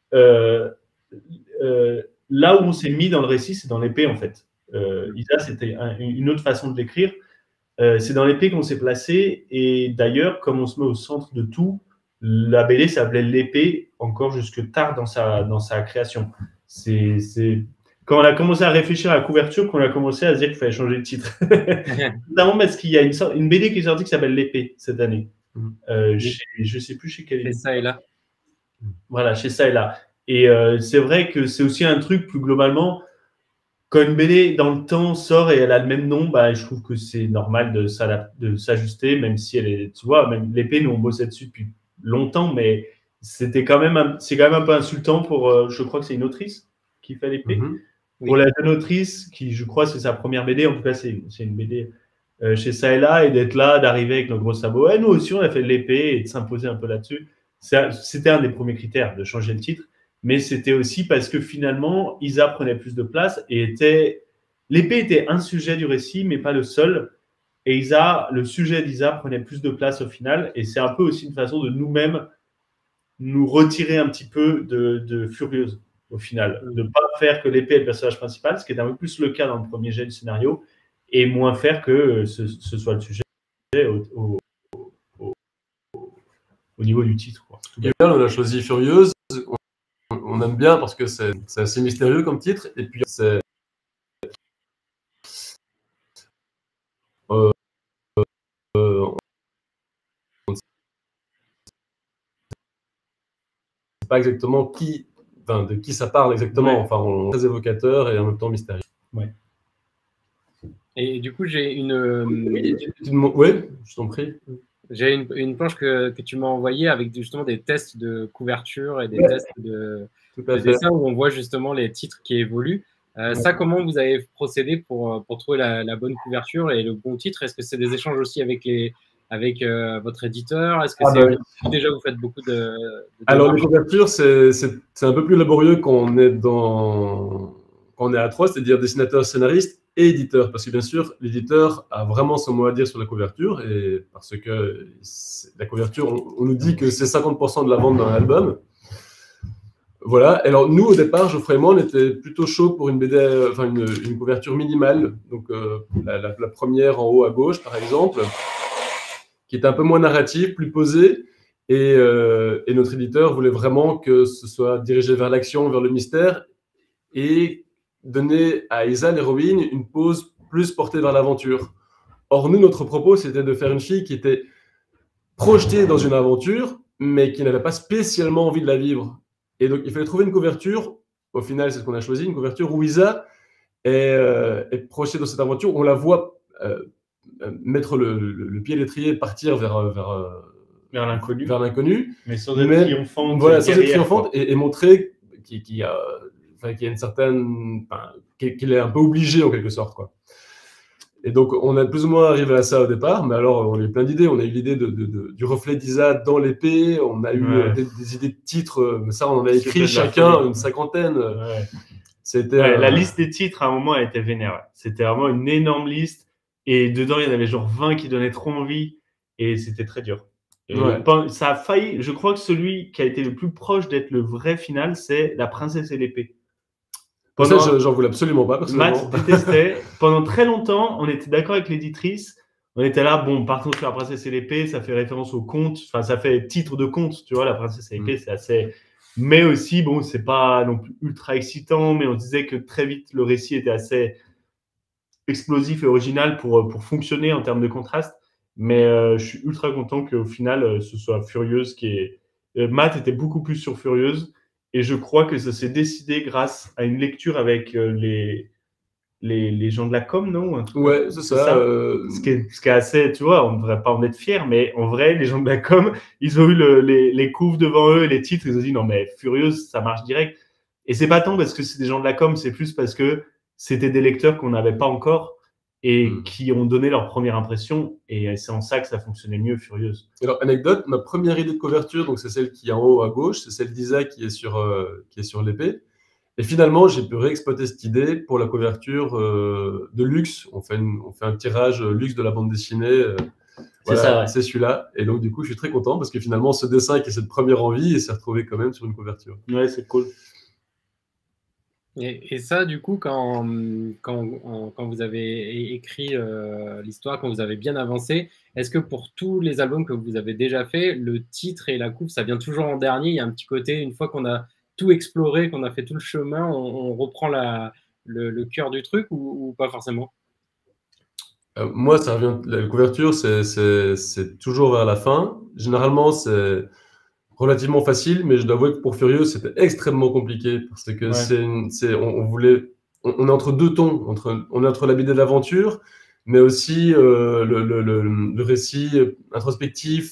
là où on s'est mis dans le récit, c'est dans l'épée en fait. Isa, c'était une autre façon de l'écrire. C'est dans l'épée qu'on s'est placé et d'ailleurs, comme on se met au centre de tout, la BD s'appelait L'épée encore jusque tard dans sa création. C'est quand on a commencé à réfléchir à la couverture qu'on a commencé à se dire qu'il fallait changer de titre. Notamment parce qu'il y a une BD qui est sortie qui s'appelle L'épée cette année. Je sais plus chez quel C'est ça et là. Voilà, chez ça et là. Et c'est vrai que c'est aussi un truc plus globalement. Quand une BD dans le temps sort et elle a le même nom, bah, je trouve que c'est normal de s'ajuster, même si elle est, tu vois, même l'épée, nous on bossait dessus depuis longtemps, mais c'est quand même un peu insultant pour, je crois que c'est une autrice qui fait l'épée. Pour la jeune autrice, qui je crois c'est sa première BD, en tout cas c'est une BD chez ça et là, et d'être là, d'arriver avec nos gros sabots. Nous aussi on a fait de l'épée et de s'imposer un peu là-dessus. C'était un des premiers critères de changer le titre. Mais c'était aussi parce que finalement, Isa prenait plus de place et l'épée était un sujet du récit, mais pas le seul. Et le sujet d'Isa prenait plus de place au final. Et c'est un peu aussi une façon de nous-mêmes nous retirer un petit peu de Furieuse au final. De ne pas faire que l'épée est le personnage principal, ce qui est un peu plus le cas dans le premier jet du scénario, et moins faire que ce soit le sujet au niveau du titre. Quoi. Et bien, on a choisi Furieuse. On aime bien parce que c'est assez mystérieux comme titre. Et puis, c'est. On ne sait pas exactement de qui ça parle exactement. Ouais. Enfin, on est très évocateur et en même temps mystérieux. Ouais. Et du coup, j'ai une. Oui, je t'en prie. J'ai une planche que tu m'as envoyée avec justement des tests de couverture et des tests de dessin où on voit justement les titres qui évoluent. Ça, comment vous avez procédé pour trouver la bonne couverture et le bon titre? Est-ce que c'est des échanges aussi avec votre éditeur? Est-ce que déjà vous faites beaucoup de Alors, les couvertures, c'est un peu plus laborieux quand on est à trois, c'est-à-dire dessinateur, scénariste et éditeur, parce que bien sûr, l'éditeur a vraiment son mot à dire sur la couverture, et parce que la couverture, on nous dit que c'est 50% de la vente d'un album. Voilà. Alors nous, au départ, Geoffrey et moi, on était plutôt chaud pour une BD, enfin une couverture minimale, donc la première en haut à gauche, par exemple, qui était un peu moins narrative, plus posée, et notre éditeur voulait vraiment que ce soit dirigé vers l'action, vers le mystère, et donner à Isa, l'héroïne, une pose plus portée vers l'aventure. Or, nous, notre propos, c'était de faire une fille qui était projetée dans une aventure, mais qui n'avait pas spécialement envie de la vivre. Et donc, il fallait trouver une couverture, au final, c'est ce qu'on a choisi, une couverture où Isa est projetée dans cette aventure, où on la voit mettre le pied à l'étrier, partir vers l'inconnu. Mais sans être triomphante. Voilà, sans être triomphante, et montrer qu'il y a une certaine, qu'il est un peu obligé en quelque sorte, quoi. Et donc on a plus ou moins arrivé à ça au départ, mais alors on a eu plein d'idées. On a eu l'idée du reflet d'Isa dans l'épée, on a eu des idées de titres, mais ça on en a écrit chacun une cinquantaine. C'était la liste des titres à un moment elle était vénère. C'était vraiment une énorme liste et dedans il y en avait genre 20 qui donnaient trop envie et c'était très dur. Ça a failli, je crois que celui qui a été le plus proche d'être le vrai final, c'est La Princesse et l'épée. Ça, j'en voulais absolument pas, personnellement. Matt détestait. Pendant très longtemps, on était d'accord avec l'éditrice. On était là, bon, partons sur La Princesse et l'épée, ça fait référence au conte, enfin, ça fait titre de conte, tu vois, La Princesse et l'épée, c'est assez. Mais aussi, bon, c'est pas non plus ultra excitant, mais on disait que très vite, le récit était assez explosif et original pour fonctionner en termes de contraste. Mais je suis ultra content qu'au final, ce soit Furieuse qui est. Matt était beaucoup plus sur Furieuse. Et je crois que ça s'est décidé grâce à une lecture avec les gens de la com, non? Ouais, c'est ça. Ce qui est assez, tu vois, on ne devrait pas en être fier, mais en vrai, les gens de la com, ils ont eu les couves devant eux, les titres, ils ont dit non, mais Furieuse, ça marche direct. Et c'est pas tant parce que c'est des gens de la com, c'est plus parce que c'était des lecteurs qu'on n'avait pas encore. et qui ont donné leur première impression. Et c'est en ça que ça fonctionnait mieux, Furieuse. Alors, anecdote, ma première idée de couverture, donc c'est celle qui est en haut à gauche, c'est celle d'Isaac qui est sur l'épée. Et finalement, j'ai pu réexploiter cette idée pour la couverture de luxe. On fait un tirage luxe de la bande dessinée. Voilà, ça, ouais. C'est celui-là. Et donc, du coup, je suis très content parce que finalement, ce dessin qui est cette première envie, il s'est retrouvé quand même sur une couverture. Ouais, c'est cool. Et ça, du coup, quand vous avez écrit l'histoire, quand vous avez bien avancé, est-ce que pour tous les albums que vous avez déjà fait, le titre et la couve, ça vient toujours en dernier? Il y a un petit côté, une fois qu'on a tout exploré, qu'on a fait tout le chemin, on reprend le cœur du truc ou pas forcément? Moi, ça revient, la couverture, c'est toujours vers la fin. Généralement, c'est relativement facile, mais je dois avouer que pour Furieux, c'était extrêmement compliqué parce que Ouais. on est entre deux tons, on est entre la BD d'aventure, mais aussi le récit introspectif,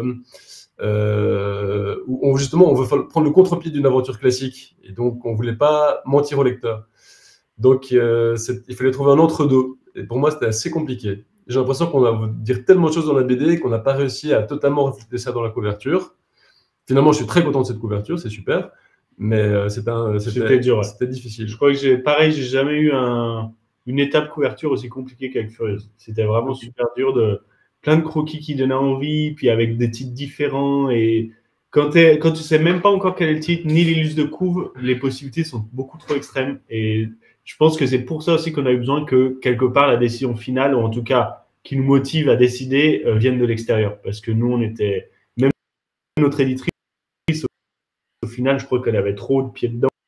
où justement on veut prendre le contre-pied d'une aventure classique, et donc on voulait pas mentir au lecteur. Donc il fallait trouver un entre-deux, et pour moi c'était assez compliqué. J'ai l'impression qu'on va dire tellement de choses dans la BD qu'on n'a pas réussi à totalement refléter ça dans la couverture. Finalement, je suis très content de cette couverture, c'est super, mais C'était dur. Ouais. C'était difficile. Je crois que j'ai jamais eu une étape couverture aussi compliquée qu'avec Furieuse. C'était vraiment super dur, plein de croquis qui donnaient envie, puis avec des titres différents. Et quand tu sais même pas encore quel est le titre, ni l'illustre de couve, les possibilités sont beaucoup trop extrêmes. Et je pense que c'est pour ça aussi qu'on a eu besoin que quelque part la décision finale, ou en tout cas qui nous motive à décider, vienne de l'extérieur. Parce que nous, on était, même notre éditrice, au final, je crois qu'elle avait trop de pieds dedans.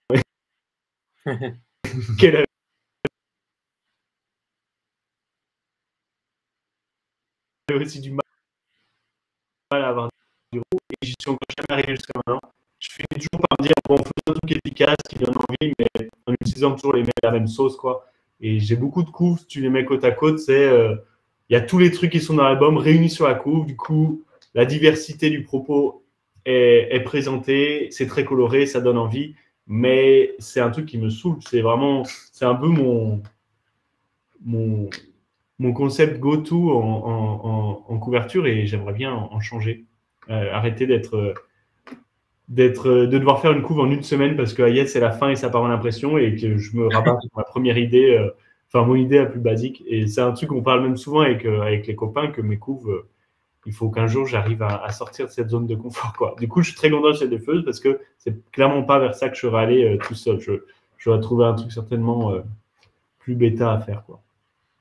Qu'elle avait aussi du mal à avoir du roux. Et j'y suis encore jamais arrivé jusqu'à maintenant. Je finis toujours par me dire, bon, on fait un truc efficace qui donne envie, mais en utilisant toujours la même sauce, quoi. Et j'ai beaucoup de couves, tu les mets côte à côte, il y a tous les trucs qui sont dans l'album réunis sur la couve. Du coup, la diversité du propos est présentée, c'est très coloré, ça donne envie. Mais c'est un truc qui me saoule. C'est un peu mon concept go-to en couverture, et j'aimerais bien en changer. Arrêter de devoir faire une couve en une semaine parce que Hayat, c'est la fin et ça part en impression, et que je me rabats sur ma première idée, mon idée la plus basique. Et c'est un truc qu'on parle même souvent avec les copains, que mes couves, il faut qu'un jour j'arrive à sortir de cette zone de confort, quoi. Du coup, je suis très content de cette défeuse parce que c'est clairement pas vers ça que je serais allé tout seul. Je vais trouver un truc certainement plus bêta à faire, quoi.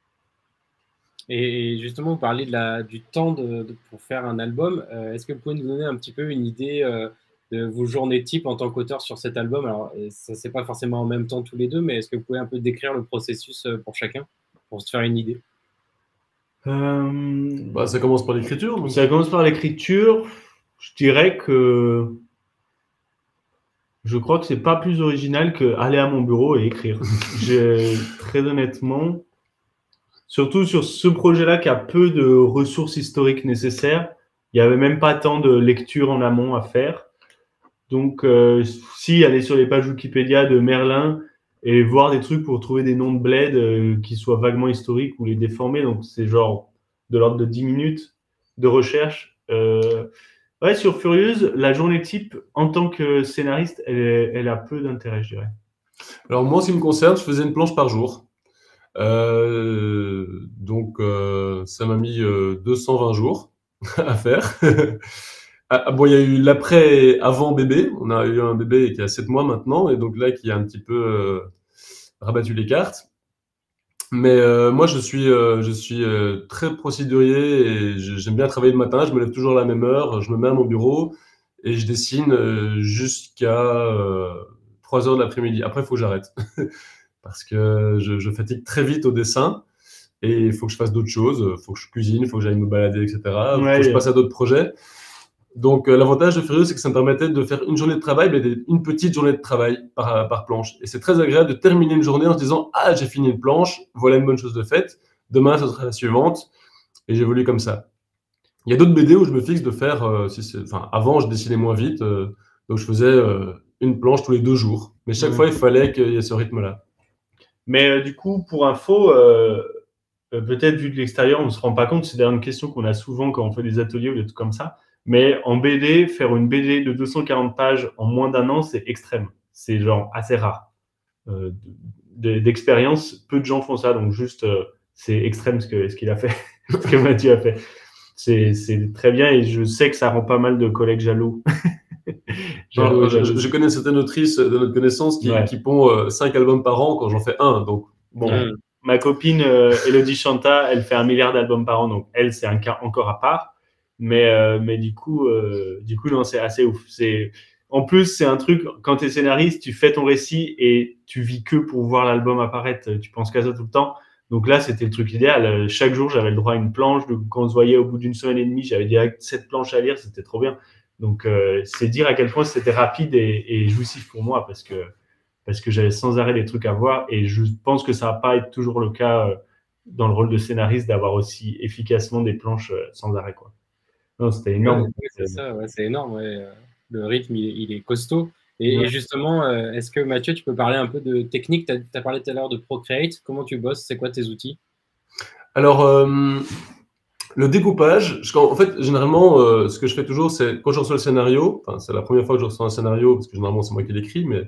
Et justement, vous parlez du temps pour faire un album. Est-ce que vous pouvez nous donner un petit peu une idée de vos journées type en tant qu'auteur sur cet album? Alors, ça c'est pas forcément en même temps tous les deux, mais est-ce que vous pouvez un peu décrire le processus pour chacun, pour se faire une idée? Ça commence par l'écriture. Ça commence par l'écriture. Je dirais que je crois que c'est pas plus original que aller à mon bureau et écrire. Très honnêtement, surtout sur ce projet-là qui a peu de ressources historiques nécessaires, il n'y avait même pas tant de lecture en amont à faire. Donc, si aller sur les pages Wikipédia de Merlin et voir des trucs pour trouver des noms de bled qui soient vaguement historiques ou les déformer, donc c'est genre de l'ordre de 10 minutes de recherche. Ouais, sur Furieuse, la journée type, en tant que scénariste, elle a peu d'intérêt, je dirais. Alors moi, en ce qui me concerne, je faisais une planche par jour. Donc, ça m'a mis 220 jours à faire. Bon, il y a eu avant bébé. On a eu un bébé qui a 7 mois maintenant, et donc là, qui a un petit peu rabattu les cartes. Mais moi, je suis très procédurier, et j'aime bien travailler le matin. Je me lève toujours à la même heure, je me mets à mon bureau et je dessine jusqu'à 3 heures de l'après-midi. Après, il faut que j'arrête parce que je fatigue très vite au dessin, et il faut que je fasse d'autres choses. Il faut que je cuisine, il faut que j'aille me balader, etc. Il faut que je passe à d'autres projets. Donc, l'avantage de Furieux, c'est que ça me permettait de faire une journée de travail, mais une petite journée de travail par planche. Et c'est très agréable de terminer une journée en se disant « Ah, j'ai fini une planche, voilà une bonne chose de faite. Demain, ce sera la suivante. » Et j'évolue comme ça. Il y a d'autres BD où je me fixe de faire… avant, je dessinais moins vite, donc je faisais une planche tous les 2 jours. Mais chaque fois, il fallait qu'il y ait ce rythme-là. Mais du coup, pour info, peut-être vu de l'extérieur, on ne se rend pas compte. C'est d'ailleurs une question qu'on a souvent quand on fait des ateliers ou des trucs comme ça. Mais en BD, faire une BD de 240 pages en moins d'un an, c'est extrême. C'est genre assez rare. D'expérience, peu de gens font ça. Donc juste, c'est extrême ce qu'il a fait, ce que Mathieu a fait. C'est très bien et je sais que ça rend pas mal de collègues jaloux. Je connais certaines autrices de notre connaissance qui pondent 5 albums par an quand j'en fais un. Donc, bon. Ma copine Elodie Chanta, elle fait 1 milliard d'albums par an, donc elle, c'est un cas encore à part. Mais du coup, non, c'est assez ouf. En plus, c'est un truc, quand tu es scénariste, tu fais ton récit et tu vis que pour voir l'album apparaître. Tu penses qu'à ça tout le temps. Donc là, c'était le truc idéal. Chaque jour, j'avais le droit à une planche. Quand on se voyait au bout d'une semaine et demie, j'avais direct 7 planches à lire. C'était trop bien. Donc, c'est dire à quel point c'était rapide et jouissif pour moi parce que j'avais sans arrêt des trucs à voir et je pense que ça va pas être toujours le cas dans le rôle de scénariste d'avoir aussi efficacement des planches sans arrêt, quoi. Non, c'était énorme. Ouais, c'est ça, ouais, c'est énorme. Ouais. Le rythme, il est costaud. Et justement, est-ce que Mathieu, tu peux parler un peu de technique? Tu as parlé tout à l'heure de Procreate. Comment tu bosses? C'est quoi tes outils? Alors, le découpage, en fait, généralement, ce que je fais toujours, c'est quand je reçois le scénario, c'est la première fois que je reçois un scénario, parce que généralement, c'est moi qui l'écris, mais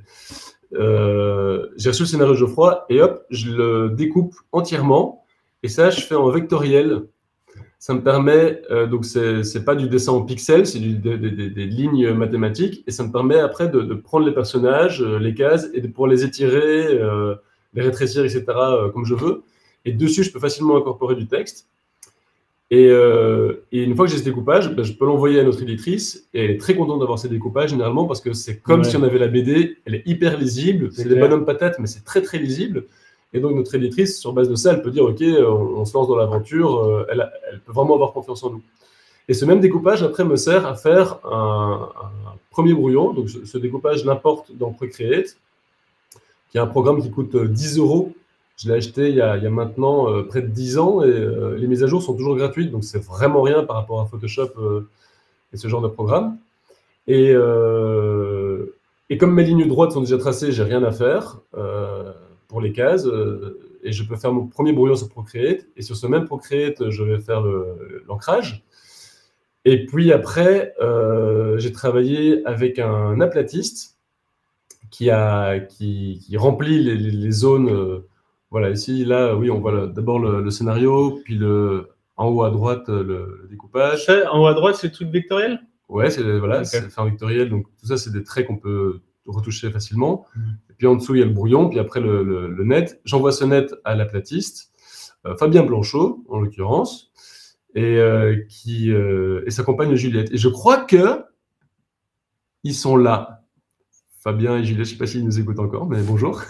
j'ai reçu le scénario de Geoffroy, et hop, je le découpe entièrement, et ça, je fais en vectoriel. Ça me permet, donc c'est pas du dessin en pixels, c'est des lignes mathématiques, et ça me permet après de prendre les personnages, les cases, et de pouvoir les étirer, les rétrécir, etc., comme je veux. Et dessus, je peux facilement incorporer du texte. Et une fois que j'ai ce découpage, je peux l'envoyer à notre éditrice, et elle est très contente d'avoir ces découpages, généralement, parce que c'est comme si on avait la BD, elle est hyper lisible, c'est des bonhommes patates, mais c'est très très lisible. Et donc, notre éditrice, sur base de ça, elle peut dire, OK, on se lance dans l'aventure, elle peut vraiment avoir confiance en nous. Et ce même découpage, après, me sert à faire un premier brouillon. Donc, ce découpage, je l'importe dans Procreate, qui est un programme qui coûte 10 €. Je l'ai acheté il y a maintenant près de 10 ans, et les mises à jour sont toujours gratuites, donc c'est vraiment rien par rapport à Photoshop et ce genre de programme. Et comme mes lignes droites sont déjà tracées, j'ai rien à faire pour les cases, et je peux faire mon premier brouillon sur Procreate, et sur ce même Procreate, je vais faire l'ancrage. Et puis après, j'ai travaillé avec un aplatiste qui remplit les zones. Voilà, ici, là, oui, on voit d'abord le scénario, puis en haut à droite, le découpage. En haut à droite, c'est le truc vectoriel? Ouais, c'est un vectoriel, donc tout ça, c'est des traits qu'on peut retoucher facilement. Et puis en dessous, il y a le brouillon, puis après le net. J'envoie ce net à l'aplatiste, Fabien Blanchot, en l'occurrence, et s'accompagne de Juliette. Et je crois que ils sont là. Fabien et Juliette, je ne sais pas s'ils nous écoutent encore, mais bonjour.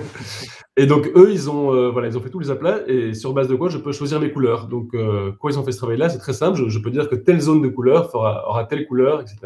Et donc, eux, ils ont fait tous les aplats, et sur base de quoi je peux choisir mes couleurs. Donc, quand ils ont fait ce travail-là, c'est très simple. Je peux dire que telle zone de couleur aura telle couleur, etc.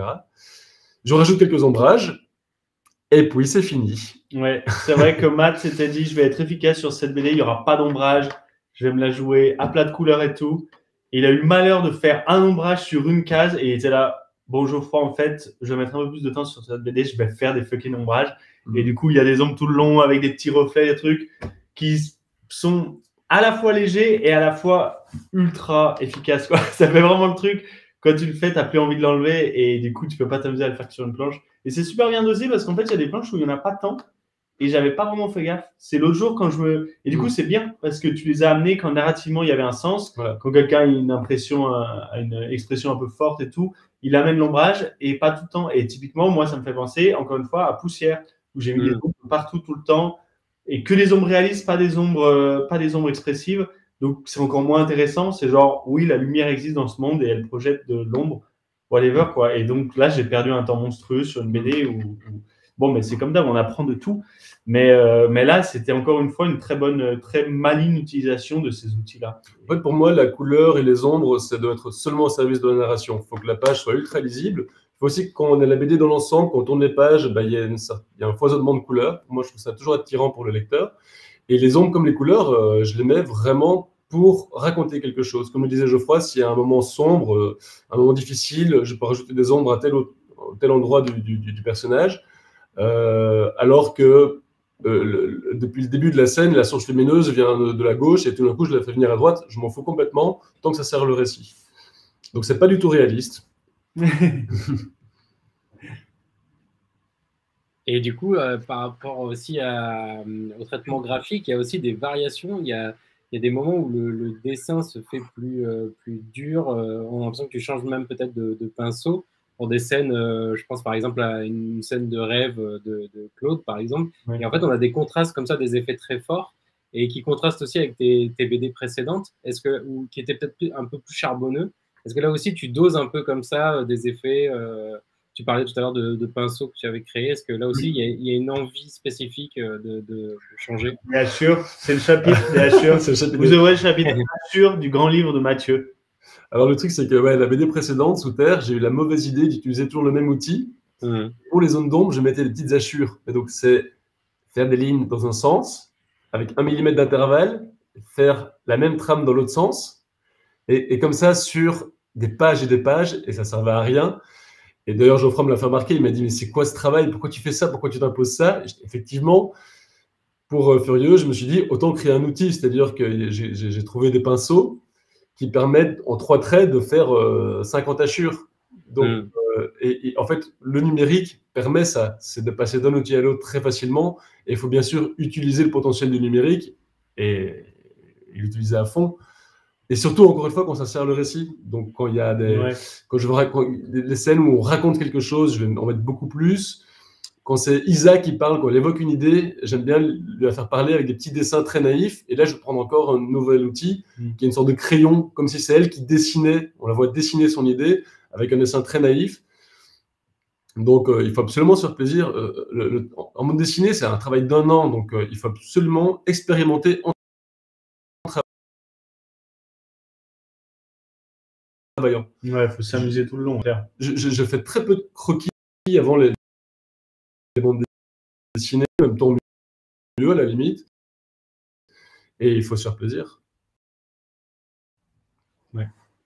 Je rajoute quelques ombrages, et puis c'est fini. Ouais, c'est vrai que Matt s'était dit, je vais être efficace sur cette BD, il n'y aura pas d'ombrage, je vais me la jouer à plat de couleurs et tout. Et il a eu le malheur de faire un ombrage sur une case, et il était là, bon Geoffroy, en fait, je vais mettre un peu plus de temps sur cette BD, je vais faire des fucking ombrages. Et du coup, il y a des ombres tout le long avec des petits reflets, des trucs qui sont à la fois légers et à la fois ultra efficaces, quoi. Ça fait vraiment le truc. Quand tu le fais, tu n'as plus envie de l'enlever et du coup, tu peux pas t'amuser à le faire sur une planche. Et c'est super bien dosé parce qu'en fait, il y a des planches où il n'y en a pas tant et j'avais pas vraiment fait gaffe. C'est l'autre jour quand Et du coup, c'est bien parce que tu les as amenés quand narrativement, il y avait un sens. Voilà. Quand quelqu'un a une impression, a une expression un peu forte et tout, il amène l'ombrage et pas tout le temps. Et typiquement, moi, ça me fait penser, encore une fois, à Poussière, où j'ai mis des ombres partout, tout le temps, et que des ombres réalistes, pas des ombres expressives. Donc, c'est encore moins intéressant. C'est genre, oui, la lumière existe dans ce monde et elle projette de l'ombre, whatever, quoi. Et donc, là, j'ai perdu un temps monstrueux sur une BD où... Bon, mais c'est comme d'hab, on apprend de tout. Mais là, c'était encore une fois une très maligne utilisation de ces outils-là. En fait, pour moi, la couleur et les ombres, ça doit être seulement au service de la narration. Il faut que la page soit ultra lisible. Il faut aussi que quand on a la BD dans l'ensemble, quand on tourne les pages, il y a un foisonnement de couleurs. Moi, je trouve ça toujours attirant pour le lecteur. Et les ombres comme les couleurs, je les mets vraiment pour raconter quelque chose. Comme le disait Geoffroy, s'il y a un moment sombre, un moment difficile, je peux rajouter des ombres à tel endroit du personnage. Alors que depuis le début de la scène, la source lumineuse vient de la gauche et tout d'un coup, je la fais venir à droite. Je m'en fous complètement tant que ça sert le récit. Donc, c'est pas du tout réaliste. Et du coup, par rapport aussi au traitement graphique, il y a aussi des variations. Il y a des moments où le dessin se fait plus dur. On a l'impression que tu changes même peut-être de pinceau pour des scènes. Je pense par exemple à une scène de rêve de Claude, par exemple. Ouais. Et en fait, on a des contrastes comme ça, des effets très forts et qui contrastent aussi avec tes BD précédentes, ou qui étaient peut-être un peu plus charbonneux. Est-ce que là aussi, tu doses un peu comme ça des effets tu parlais tout à l'heure de pinceaux que tu avais créés. Est-ce que là aussi, il y a une envie spécifique de changer? Bien sûr, c'est le chapitre, bien sûr. Vous aurez le chapitre sûr du grand livre de Mathieu. Alors, le truc, c'est que la BD précédente, Sous Terre, j'ai eu la mauvaise idée d'utiliser toujours le même outil. Pour les zones d'ombre, je mettais des petites hachures. Et donc, c'est faire des lignes dans un sens, avec 1 mm d'intervalle, faire la même trame dans l'autre sens, et comme ça, sur des pages et des pages, et ça ne servait à rien. Et d'ailleurs, Geoffroy me l'a fait remarquer, il m'a dit « Mais c'est quoi ce travail? Pourquoi tu fais ça? Pourquoi tu t'imposes ça ?» Effectivement, pour Furieux, je me suis dit « Autant créer un outil », c'est-à-dire que j'ai trouvé des pinceaux qui permettent en 3 traits de faire 50 hachures. Donc, et en fait, le numérique permet ça, c'est de passer d'un outil à l'autre très facilement. Et il faut bien sûr utiliser le potentiel du numérique et l'utiliser à fond. Et surtout, encore une fois, quand ça sert le récit. Donc, quand il y a quand je veux des scènes où on raconte quelque chose, je vais en mettre beaucoup plus. Quand c'est Isa qui parle, quand elle évoque une idée, j'aime bien lui faire parler avec des petits dessins très naïfs. Et là, je vais prendre encore un nouvel outil qui est une sorte de crayon, comme si c'est elle qui dessinait. On la voit dessiner son idée avec un dessin très naïf. Donc, il faut absolument se faire plaisir. En mode dessiné, c'est un travail d'1 an. Donc, il faut absolument expérimenter en travaillant. Ouais, il faut s'amuser tout le long. Je fais très peu de croquis avant les bandes dessinées, même tant mieux à la limite. Et il faut se faire plaisir. Ouais.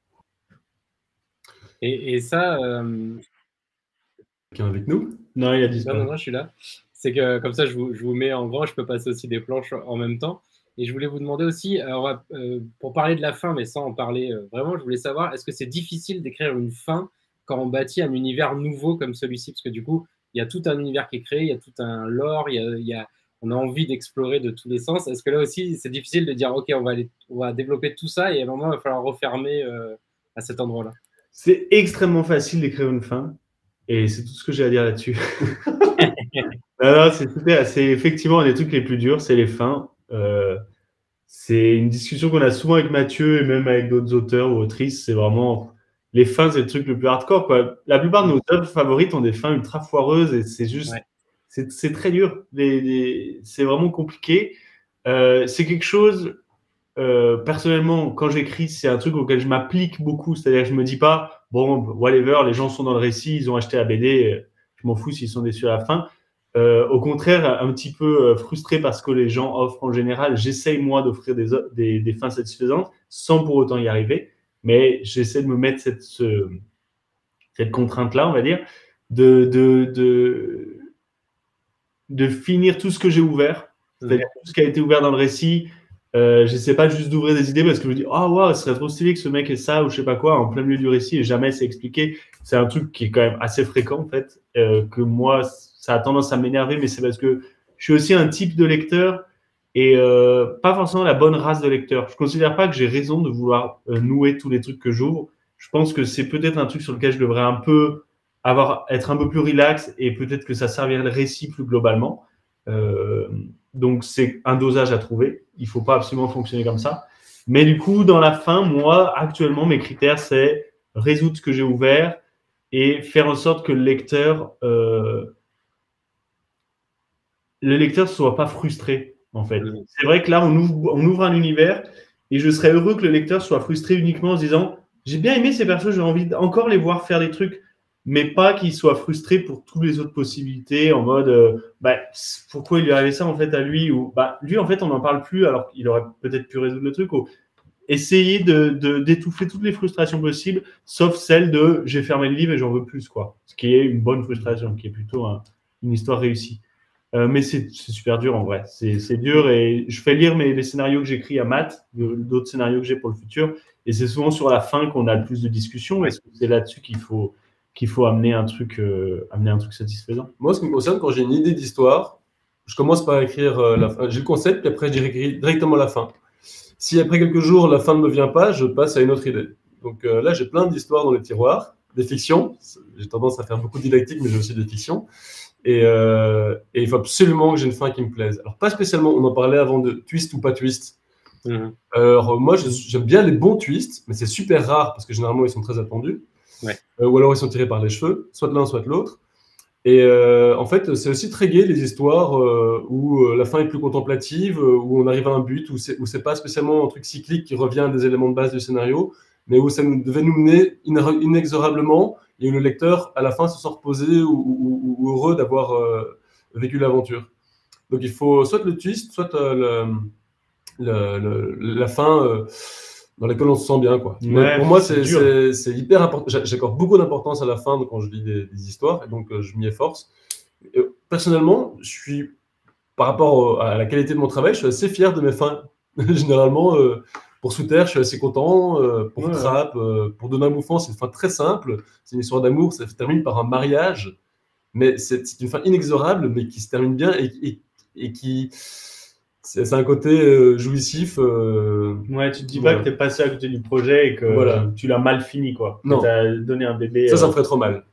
Et ça... Quelqu'un avec nous? Non, il a disparu. Non, je suis là. C'est que comme ça, je vous mets en grand, je peux passer aussi des planches en même temps. Et je voulais vous demander aussi, pour parler de la fin, mais sans en parler vraiment, je voulais savoir, est-ce que c'est difficile d'écrire une fin quand on bâtit un univers nouveau comme celui-ci? Parce que du coup, il y a tout un univers qui est créé, il y a tout un lore, on a envie d'explorer de tous les sens. Est-ce que là aussi, c'est difficile de dire, OK, on va développer tout ça et à un moment, il va falloir refermer à cet endroit-là? C'est extrêmement facile d'écrire une fin. Et c'est tout ce que j'ai à dire là-dessus. Non, c'est super. C'est effectivement un des trucs les plus durs, c'est les fins. C'est une discussion qu'on a souvent avec Mathieu et même avec d'autres auteurs ou autrices. C'est vraiment les fins, c'est le truc le plus hardcore, quoi. La plupart de nos œuvres favorites ont des fins ultra foireuses et c'est juste, c'est très dur. C'est vraiment compliqué. C'est quelque chose. Personnellement, quand j'écris, c'est un truc auquel je m'applique beaucoup. C'est-à-dire que je me dis pas, bon, whatever, les gens sont dans le récit, ils ont acheté la BD, je m'en fous s'ils sont déçus à la fin. Au contraire, un petit peu frustré parce que les gens offrent en général. J'essaye, moi, d'offrir des fins satisfaisantes sans pour autant y arriver. Mais j'essaie de me mettre cette contrainte-là, on va dire, de finir tout ce que j'ai ouvert. C'est-à-dire tout ce qui a été ouvert dans le récit. J'essaie pas juste d'ouvrir des idées parce que je me dis oh waouh, ce serait trop stylé que ce mec ait ça ou je sais pas quoi en plein milieu du récit et jamais c'est expliqué. C'est un truc qui est quand même assez fréquent en fait, que moi ça a tendance à m'énerver, mais c'est parce que je suis aussi un type de lecteur et pas forcément la bonne race de lecteur. Je considère pas que j'ai raison de vouloir nouer tous les trucs que j'ouvre. Je pense que c'est peut-être un truc sur lequel je devrais être un peu plus relax et peut-être que ça servirait le récit plus globalement. Donc, c'est un dosage à trouver. Il ne faut pas absolument fonctionner comme ça. Mais du coup, dans la fin, moi, actuellement, mes critères, c'est résoudre ce que j'ai ouvert et faire en sorte que le lecteur ne soit pas frustré, en fait. C'est vrai que là, on ouvre un univers et je serais heureux que le lecteur soit frustré uniquement en se disant « J'ai bien aimé ces persos, j'ai envie encore les voir faire des trucs ». Mais pas qu'il soit frustré pour toutes les autres possibilités en mode pourquoi il lui est arrivé ça en fait à lui ou lui en fait on n'en parle plus alors qu'il aurait peut-être pu résoudre le truc ou essayer d'étouffer toutes les frustrations possibles sauf celle de j'ai fermé le livre et j'en veux plus quoi, ce qui est une bonne frustration, qui est plutôt une histoire réussie. Mais c'est super dur en vrai. C'est dur et je fais lire les scénarios que j'écris à Matt, d'autres scénarios que j'ai pour le futur. Et c'est souvent sur la fin qu'on a le plus de discussions. Parce que c'est là-dessus qu'il faut amener un truc satisfaisant. Moi, ce qui me concerne, quand j'ai une idée d'histoire, je commence par écrire la fin. J'ai le concept, puis après, j'écris directement la fin. Si après quelques jours, la fin ne me vient pas, je passe à une autre idée. Donc là, j'ai plein d'histoires dans les tiroirs, des fictions. J'ai tendance à faire beaucoup de didactique, mais j'ai aussi des fictions. Et il faut absolument que j'ai une fin qui me plaise. Alors, pas spécialement, on en parlait avant de twist ou pas twist. Alors, moi, j'aime bien les bons twists, mais c'est super rare parce que généralement, ils sont très attendus. Ou alors, ils sont tirés par les cheveux, soit de l'un, soit de l'autre. Et en fait, c'est aussi très gai les histoires où la fin est plus contemplative, où on arrive à un but, où c'est pas spécialement un truc cyclique qui revient à des éléments de base du scénario, mais où ça devait nous mener inexorablement et où le lecteur, à la fin, se sent reposé ou heureux d'avoir vécu l'aventure. Donc il faut soit le twist, soit la fin dans laquelle on se sent bien, quoi. Mais pour moi, c'est hyper important. J'accorde beaucoup d'importance à la fin quand je lis des histoires, et donc je m'y efforce. Personnellement, par rapport à la qualité de mon travail, je suis assez fier de mes fins. Généralement, pour Sous Terre, je suis assez content. Pour Trappe, pour Demain Bouffant, c'est une fin très simple. C'est une histoire d'amour, ça se termine par un mariage. Mais c'est une fin inexorable, mais qui se termine bien et qui... C'est un côté jouissif. Ouais, tu te dis pas que tu es passé à côté du projet et que tu l'as mal fini, quoi. Non. Tu as donné un bébé. Ça me ferait trop mal.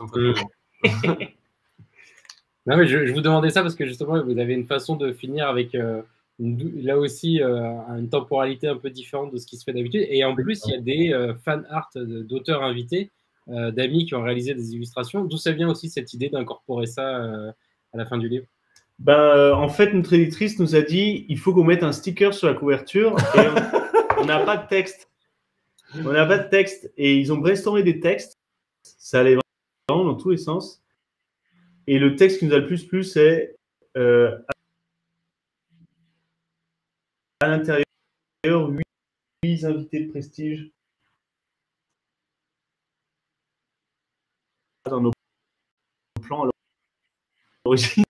Non, mais je vous demandais ça parce que justement, vous avez une façon de finir avec là aussi une temporalité un peu différente de ce qui se fait d'habitude. Et en plus, il y a des fan art d'auteurs invités, d'amis qui ont réalisé des illustrations. D'où ça vient aussi cette idée d'incorporer ça à la fin du livre? En fait, notre éditrice nous a dit il faut qu'on mette un sticker sur la couverture et on n'a pas de texte. On n'a pas de texte. Et ils ont brainstormé des textes. Ça allait vraiment dans tous les sens. Et le texte qui nous a le plus plu, c'est à l'intérieur, 8 invités de prestige dans nos plans à l'origine.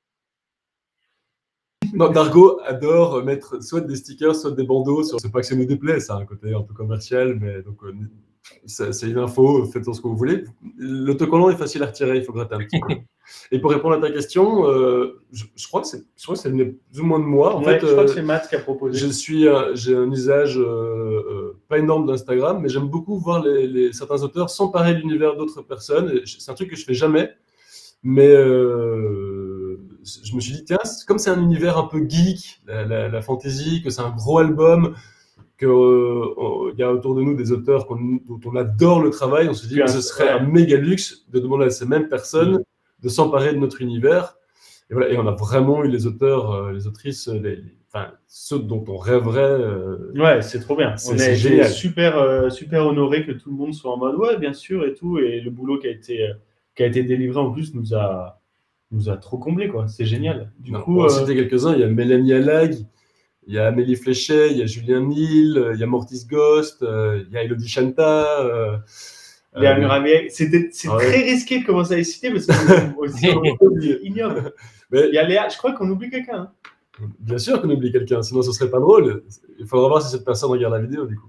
Dargo adore mettre soit des stickers, soit des bandeaux. C'est pas que ça nous déplaît, ça a un côté un peu commercial, mais donc c'est une info, faites-en ce que vous voulez. L'autocollant est facile à retirer, il faut gratter un petit peu. Et pour répondre à ta question, je crois que c'est plus ou moins de moi. En fait, je crois que c'est Matt qui a proposé. J'ai un usage pas énorme d'Instagram, mais j'aime beaucoup voir certains auteurs s'emparer de l'univers d'autres personnes. C'est un truc que je fais jamais, mais je me suis dit, tiens, comme c'est un univers un peu geek, la fantasy, que c'est un gros album, qu'il y a autour de nous des auteurs dont on adore le travail, on se dit que ce serait un méga luxe de demander à ces mêmes personnes de s'emparer de notre univers. Et voilà, et on a vraiment eu les auteurs, les autrices, ceux dont on rêverait. Ouais, c'est trop bien. On est génial. super honoré que tout le monde soit en mode ouais, bien sûr et tout. Et le boulot qui a été délivré en plus nous a trop comblé, quoi. C'est génial. Du coup, pour en citer quelques-uns, il y a Mélanie Allag, il y a Amélie Fléchet, il y a Julien Nil, il y a Mortis Ghost, il y a Elodie Chanta. Léa Muravier. C'est très risqué de commencer à les citer parce que c'est ignoble. Mais il y a Léa, je crois qu'on oublie quelqu'un. Hein. Bien sûr qu'on oublie quelqu'un, sinon ce serait pas drôle. Il faudra voir si cette personne regarde la vidéo, du coup.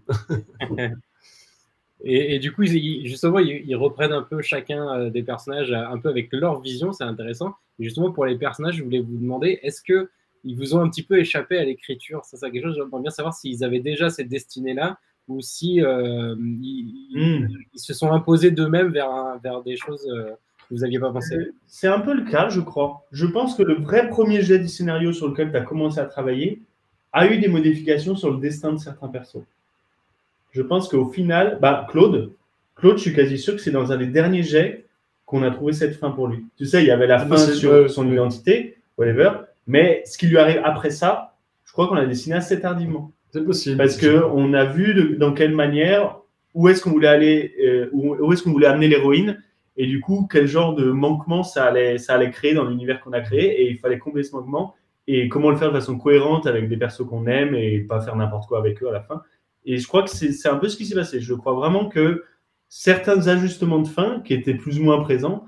Et du coup, justement, ils reprennent un peu chacun des personnages, un peu avec leur vision, c'est intéressant. Et justement, pour les personnages, je voulais vous demander, est-ce qu'ils vous ont un petit peu échappé à l'écriture? Ça, c'est quelque chose, j'aimerais bien savoir s'ils avaient déjà cette destinée-là ou si ils se sont imposés d'eux-mêmes vers des choses que vous n'aviez pas pensé. C'est un peu le cas, je crois. Je pense que le vrai premier jet du scénario sur lequel tu as commencé à travailler a eu des modifications sur le destin de certains persos. Je pense qu'au final, Claude, je suis quasi sûr que c'est dans un des derniers jets qu'on a trouvé cette fin pour lui. Tu sais, il y avait la fin sur son identité, whatever, mais ce qui lui arrive après ça, je crois qu'on l'a dessiné assez tardivement. C'est possible. Parce qu'on a vu dans quelle manière, où est-ce qu'on voulait aller, où est-ce qu'on voulait amener l'héroïne, et du coup, quel genre de manquement ça allait créer dans l'univers qu'on a créé, et il fallait combler ce manquement, et comment le faire de façon cohérente avec des persos qu'on aime, et pas faire n'importe quoi avec eux à la fin. Et je crois que c'est un peu ce qui s'est passé. Je crois vraiment que certains ajustements de fin, qui étaient plus ou moins présents,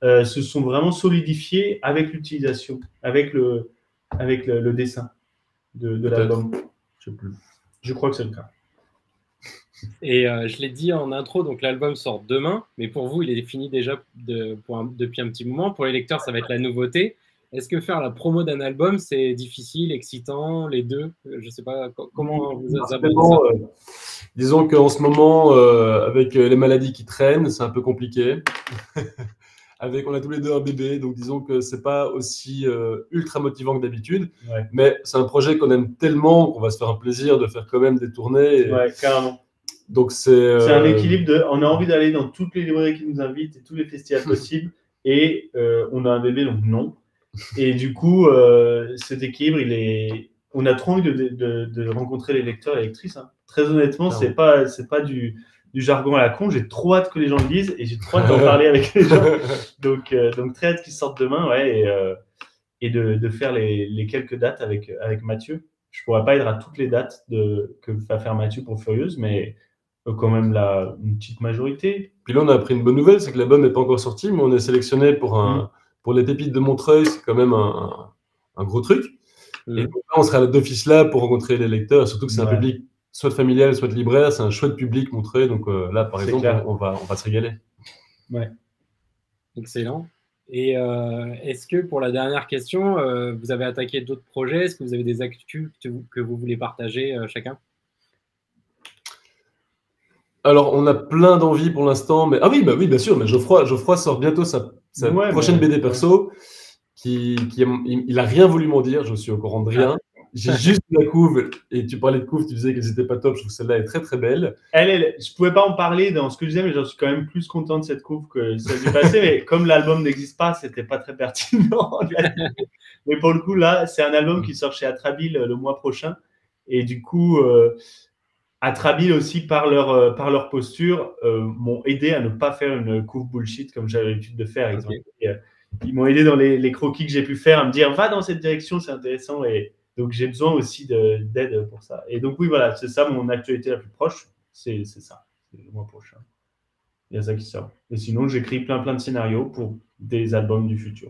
se sont vraiment solidifiés avec l'utilisation, avec le dessin de l'album. Je sais plus. Je crois que c'est le cas. Et je l'ai dit en intro, donc l'album sort demain, mais pour vous, il est fini déjà depuis un petit moment. Pour les lecteurs, ça va être la nouveauté. Est-ce que faire la promo d'un album, c'est difficile, excitant, les deux? Je ne sais pas comment vous abordez ça. Disons qu'en ce moment, avec les maladies qui traînent, c'est un peu compliqué. On a tous les deux un bébé, donc disons que c'est pas aussi ultra motivant que d'habitude. Ouais. Mais c'est un projet qu'on aime tellement qu'on va se faire un plaisir de faire quand même des tournées. Ouais, carrément. Donc c'est un équilibre on a envie d'aller dans toutes les librairies qui nous invitent et tous les festivals possibles, et on a un bébé, donc non. Et du coup, cet équilibre, on a trop envie de rencontrer les lecteurs et les lectrices. Hein. Très honnêtement, c'est pas du jargon à la con. J'ai trop hâte que les gens le lisent et j'ai trop hâte d'en parler avec les gens. Donc très hâte qu'ils sortent demain, ouais, et de faire les quelques dates avec Mathieu. Je pourrais pas être à toutes les dates que va faire Mathieu pour Furieuse, mais quand même une petite majorité. Puis là, on a appris une bonne nouvelle, c'est que l'album n'est pas encore sorti, mais on est sélectionné pour les Pépites de Montreuil. C'est quand même un gros truc. Et donc là, on sera d'office là pour rencontrer les lecteurs, surtout que c'est un public soit de familial, soit de libraire. C'est un chouette public, Montreuil. Donc là, par exemple, on va se régaler. Ouais. Excellent. Et est-ce que pour la dernière question, vous avez attaqué d'autres projets? Est-ce que vous avez des actus que vous voulez partager chacun? Alors, on a plein d'envies pour l'instant, mais oui, bien sûr. Mais Geoffroy sort bientôt sa prochaine BD perso. Il a rien voulu m'en dire. Je suis au courant de rien. J'ai juste la couve, et tu parlais de couve, tu disais qu'elles n'étaient pas top. Je trouve que celle-là est très très belle. Je pouvais pas en parler dans ce que je disais, mais j'en suis quand même plus content de cette couve que celle du passé. Mais comme l'album n'existe pas, c'était pas très pertinent. Mais pour le coup, là, c'est un album qui sort chez Atrabile le mois prochain, et du coup, Atrabile aussi, par leur posture, m'ont aidé à ne pas faire une couve bullshit comme j'avais l'habitude de faire. Ils m'ont aidé dans les croquis que j'ai pu faire à me dire va dans cette direction, c'est intéressant. Et donc j'ai besoin aussi d'aide pour ça. Et donc oui, voilà, c'est ça mon actualité la plus proche, c'est ça, c'est le mois prochain. Il y a ça qui sort. Et sinon, j'écris plein de scénarios pour des albums du futur.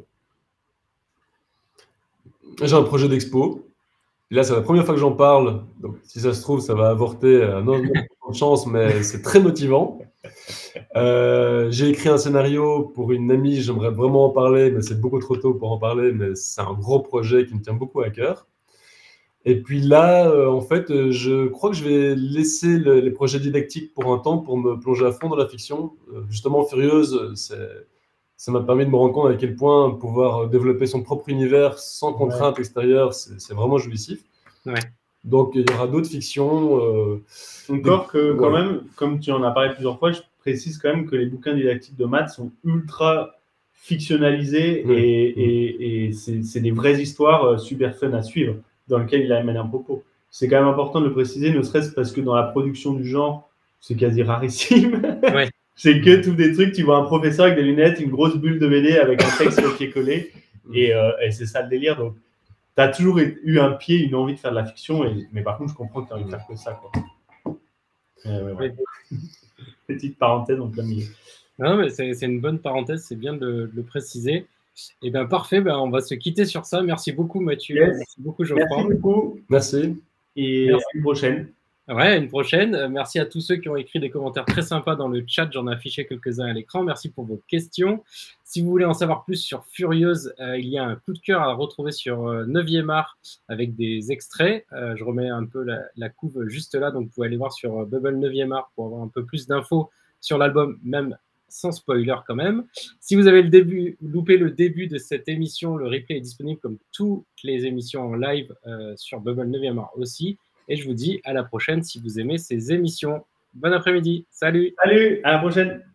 J'ai un projet d'expo. Là, c'est la première fois que j'en parle. Donc, si ça se trouve, ça va avorter non de chance, mais c'est très motivant. J'ai écrit un scénario pour une amie. J'aimerais vraiment en parler, mais c'est beaucoup trop tôt pour en parler. Mais c'est un gros projet qui me tient beaucoup à cœur. Et puis là, en fait, je crois que je vais laisser les projets didactiques pour un temps pour me plonger à fond dans la fiction. Justement, Furieuse, ça m'a permis de me rendre compte à quel point pouvoir développer son propre univers sans contrainte extérieure, c'est vraiment jouissif. Ouais. Donc, il y aura d'autres fictions. Encore que, quand même, comme tu en as parlé plusieurs fois, je précise quand même que les bouquins didactiques de maths sont ultra fictionnalisés et c'est des vraies histoires super fun à suivre dans lesquelles il amène un propos. C'est quand même important de le préciser, ne serait-ce parce que dans la production du genre, c'est quasi rarissime. Ouais. C'est que tous des trucs, tu vois un professeur avec des lunettes, une grosse bulle de BD avec un texte qui est collé, et c'est ça le délire. Donc, tu as toujours eu un pied, une envie de faire de la fiction, mais par contre, je comprends que tu as envie de faire que ça. Quoi. Petite parenthèse en plein milieu. Non, mais c'est une bonne parenthèse, c'est bien de le préciser. Et bien, parfait, on va se quitter sur ça. Merci beaucoup, Mathieu. Yes. Merci beaucoup, Geoffroy. Merci beaucoup. Merci. Et à une prochaine. Ouais, une prochaine. Merci à tous ceux qui ont écrit des commentaires très sympas dans le chat. J'en ai affiché quelques-uns à l'écran. Merci pour vos questions. Si vous voulez en savoir plus sur Furieuse, il y a un coup de cœur à retrouver sur 9e art avec des extraits. Je remets un peu la couve juste là. Donc, vous pouvez aller voir sur Bubble 9e art pour avoir un peu plus d'infos sur l'album, même sans spoiler quand même. Si vous avez loupé le début de cette émission, le replay est disponible comme toutes les émissions en live sur Bubble 9e art aussi. Et je vous dis à la prochaine si vous aimez ces émissions. Bon après-midi. Salut. Salut, à la prochaine.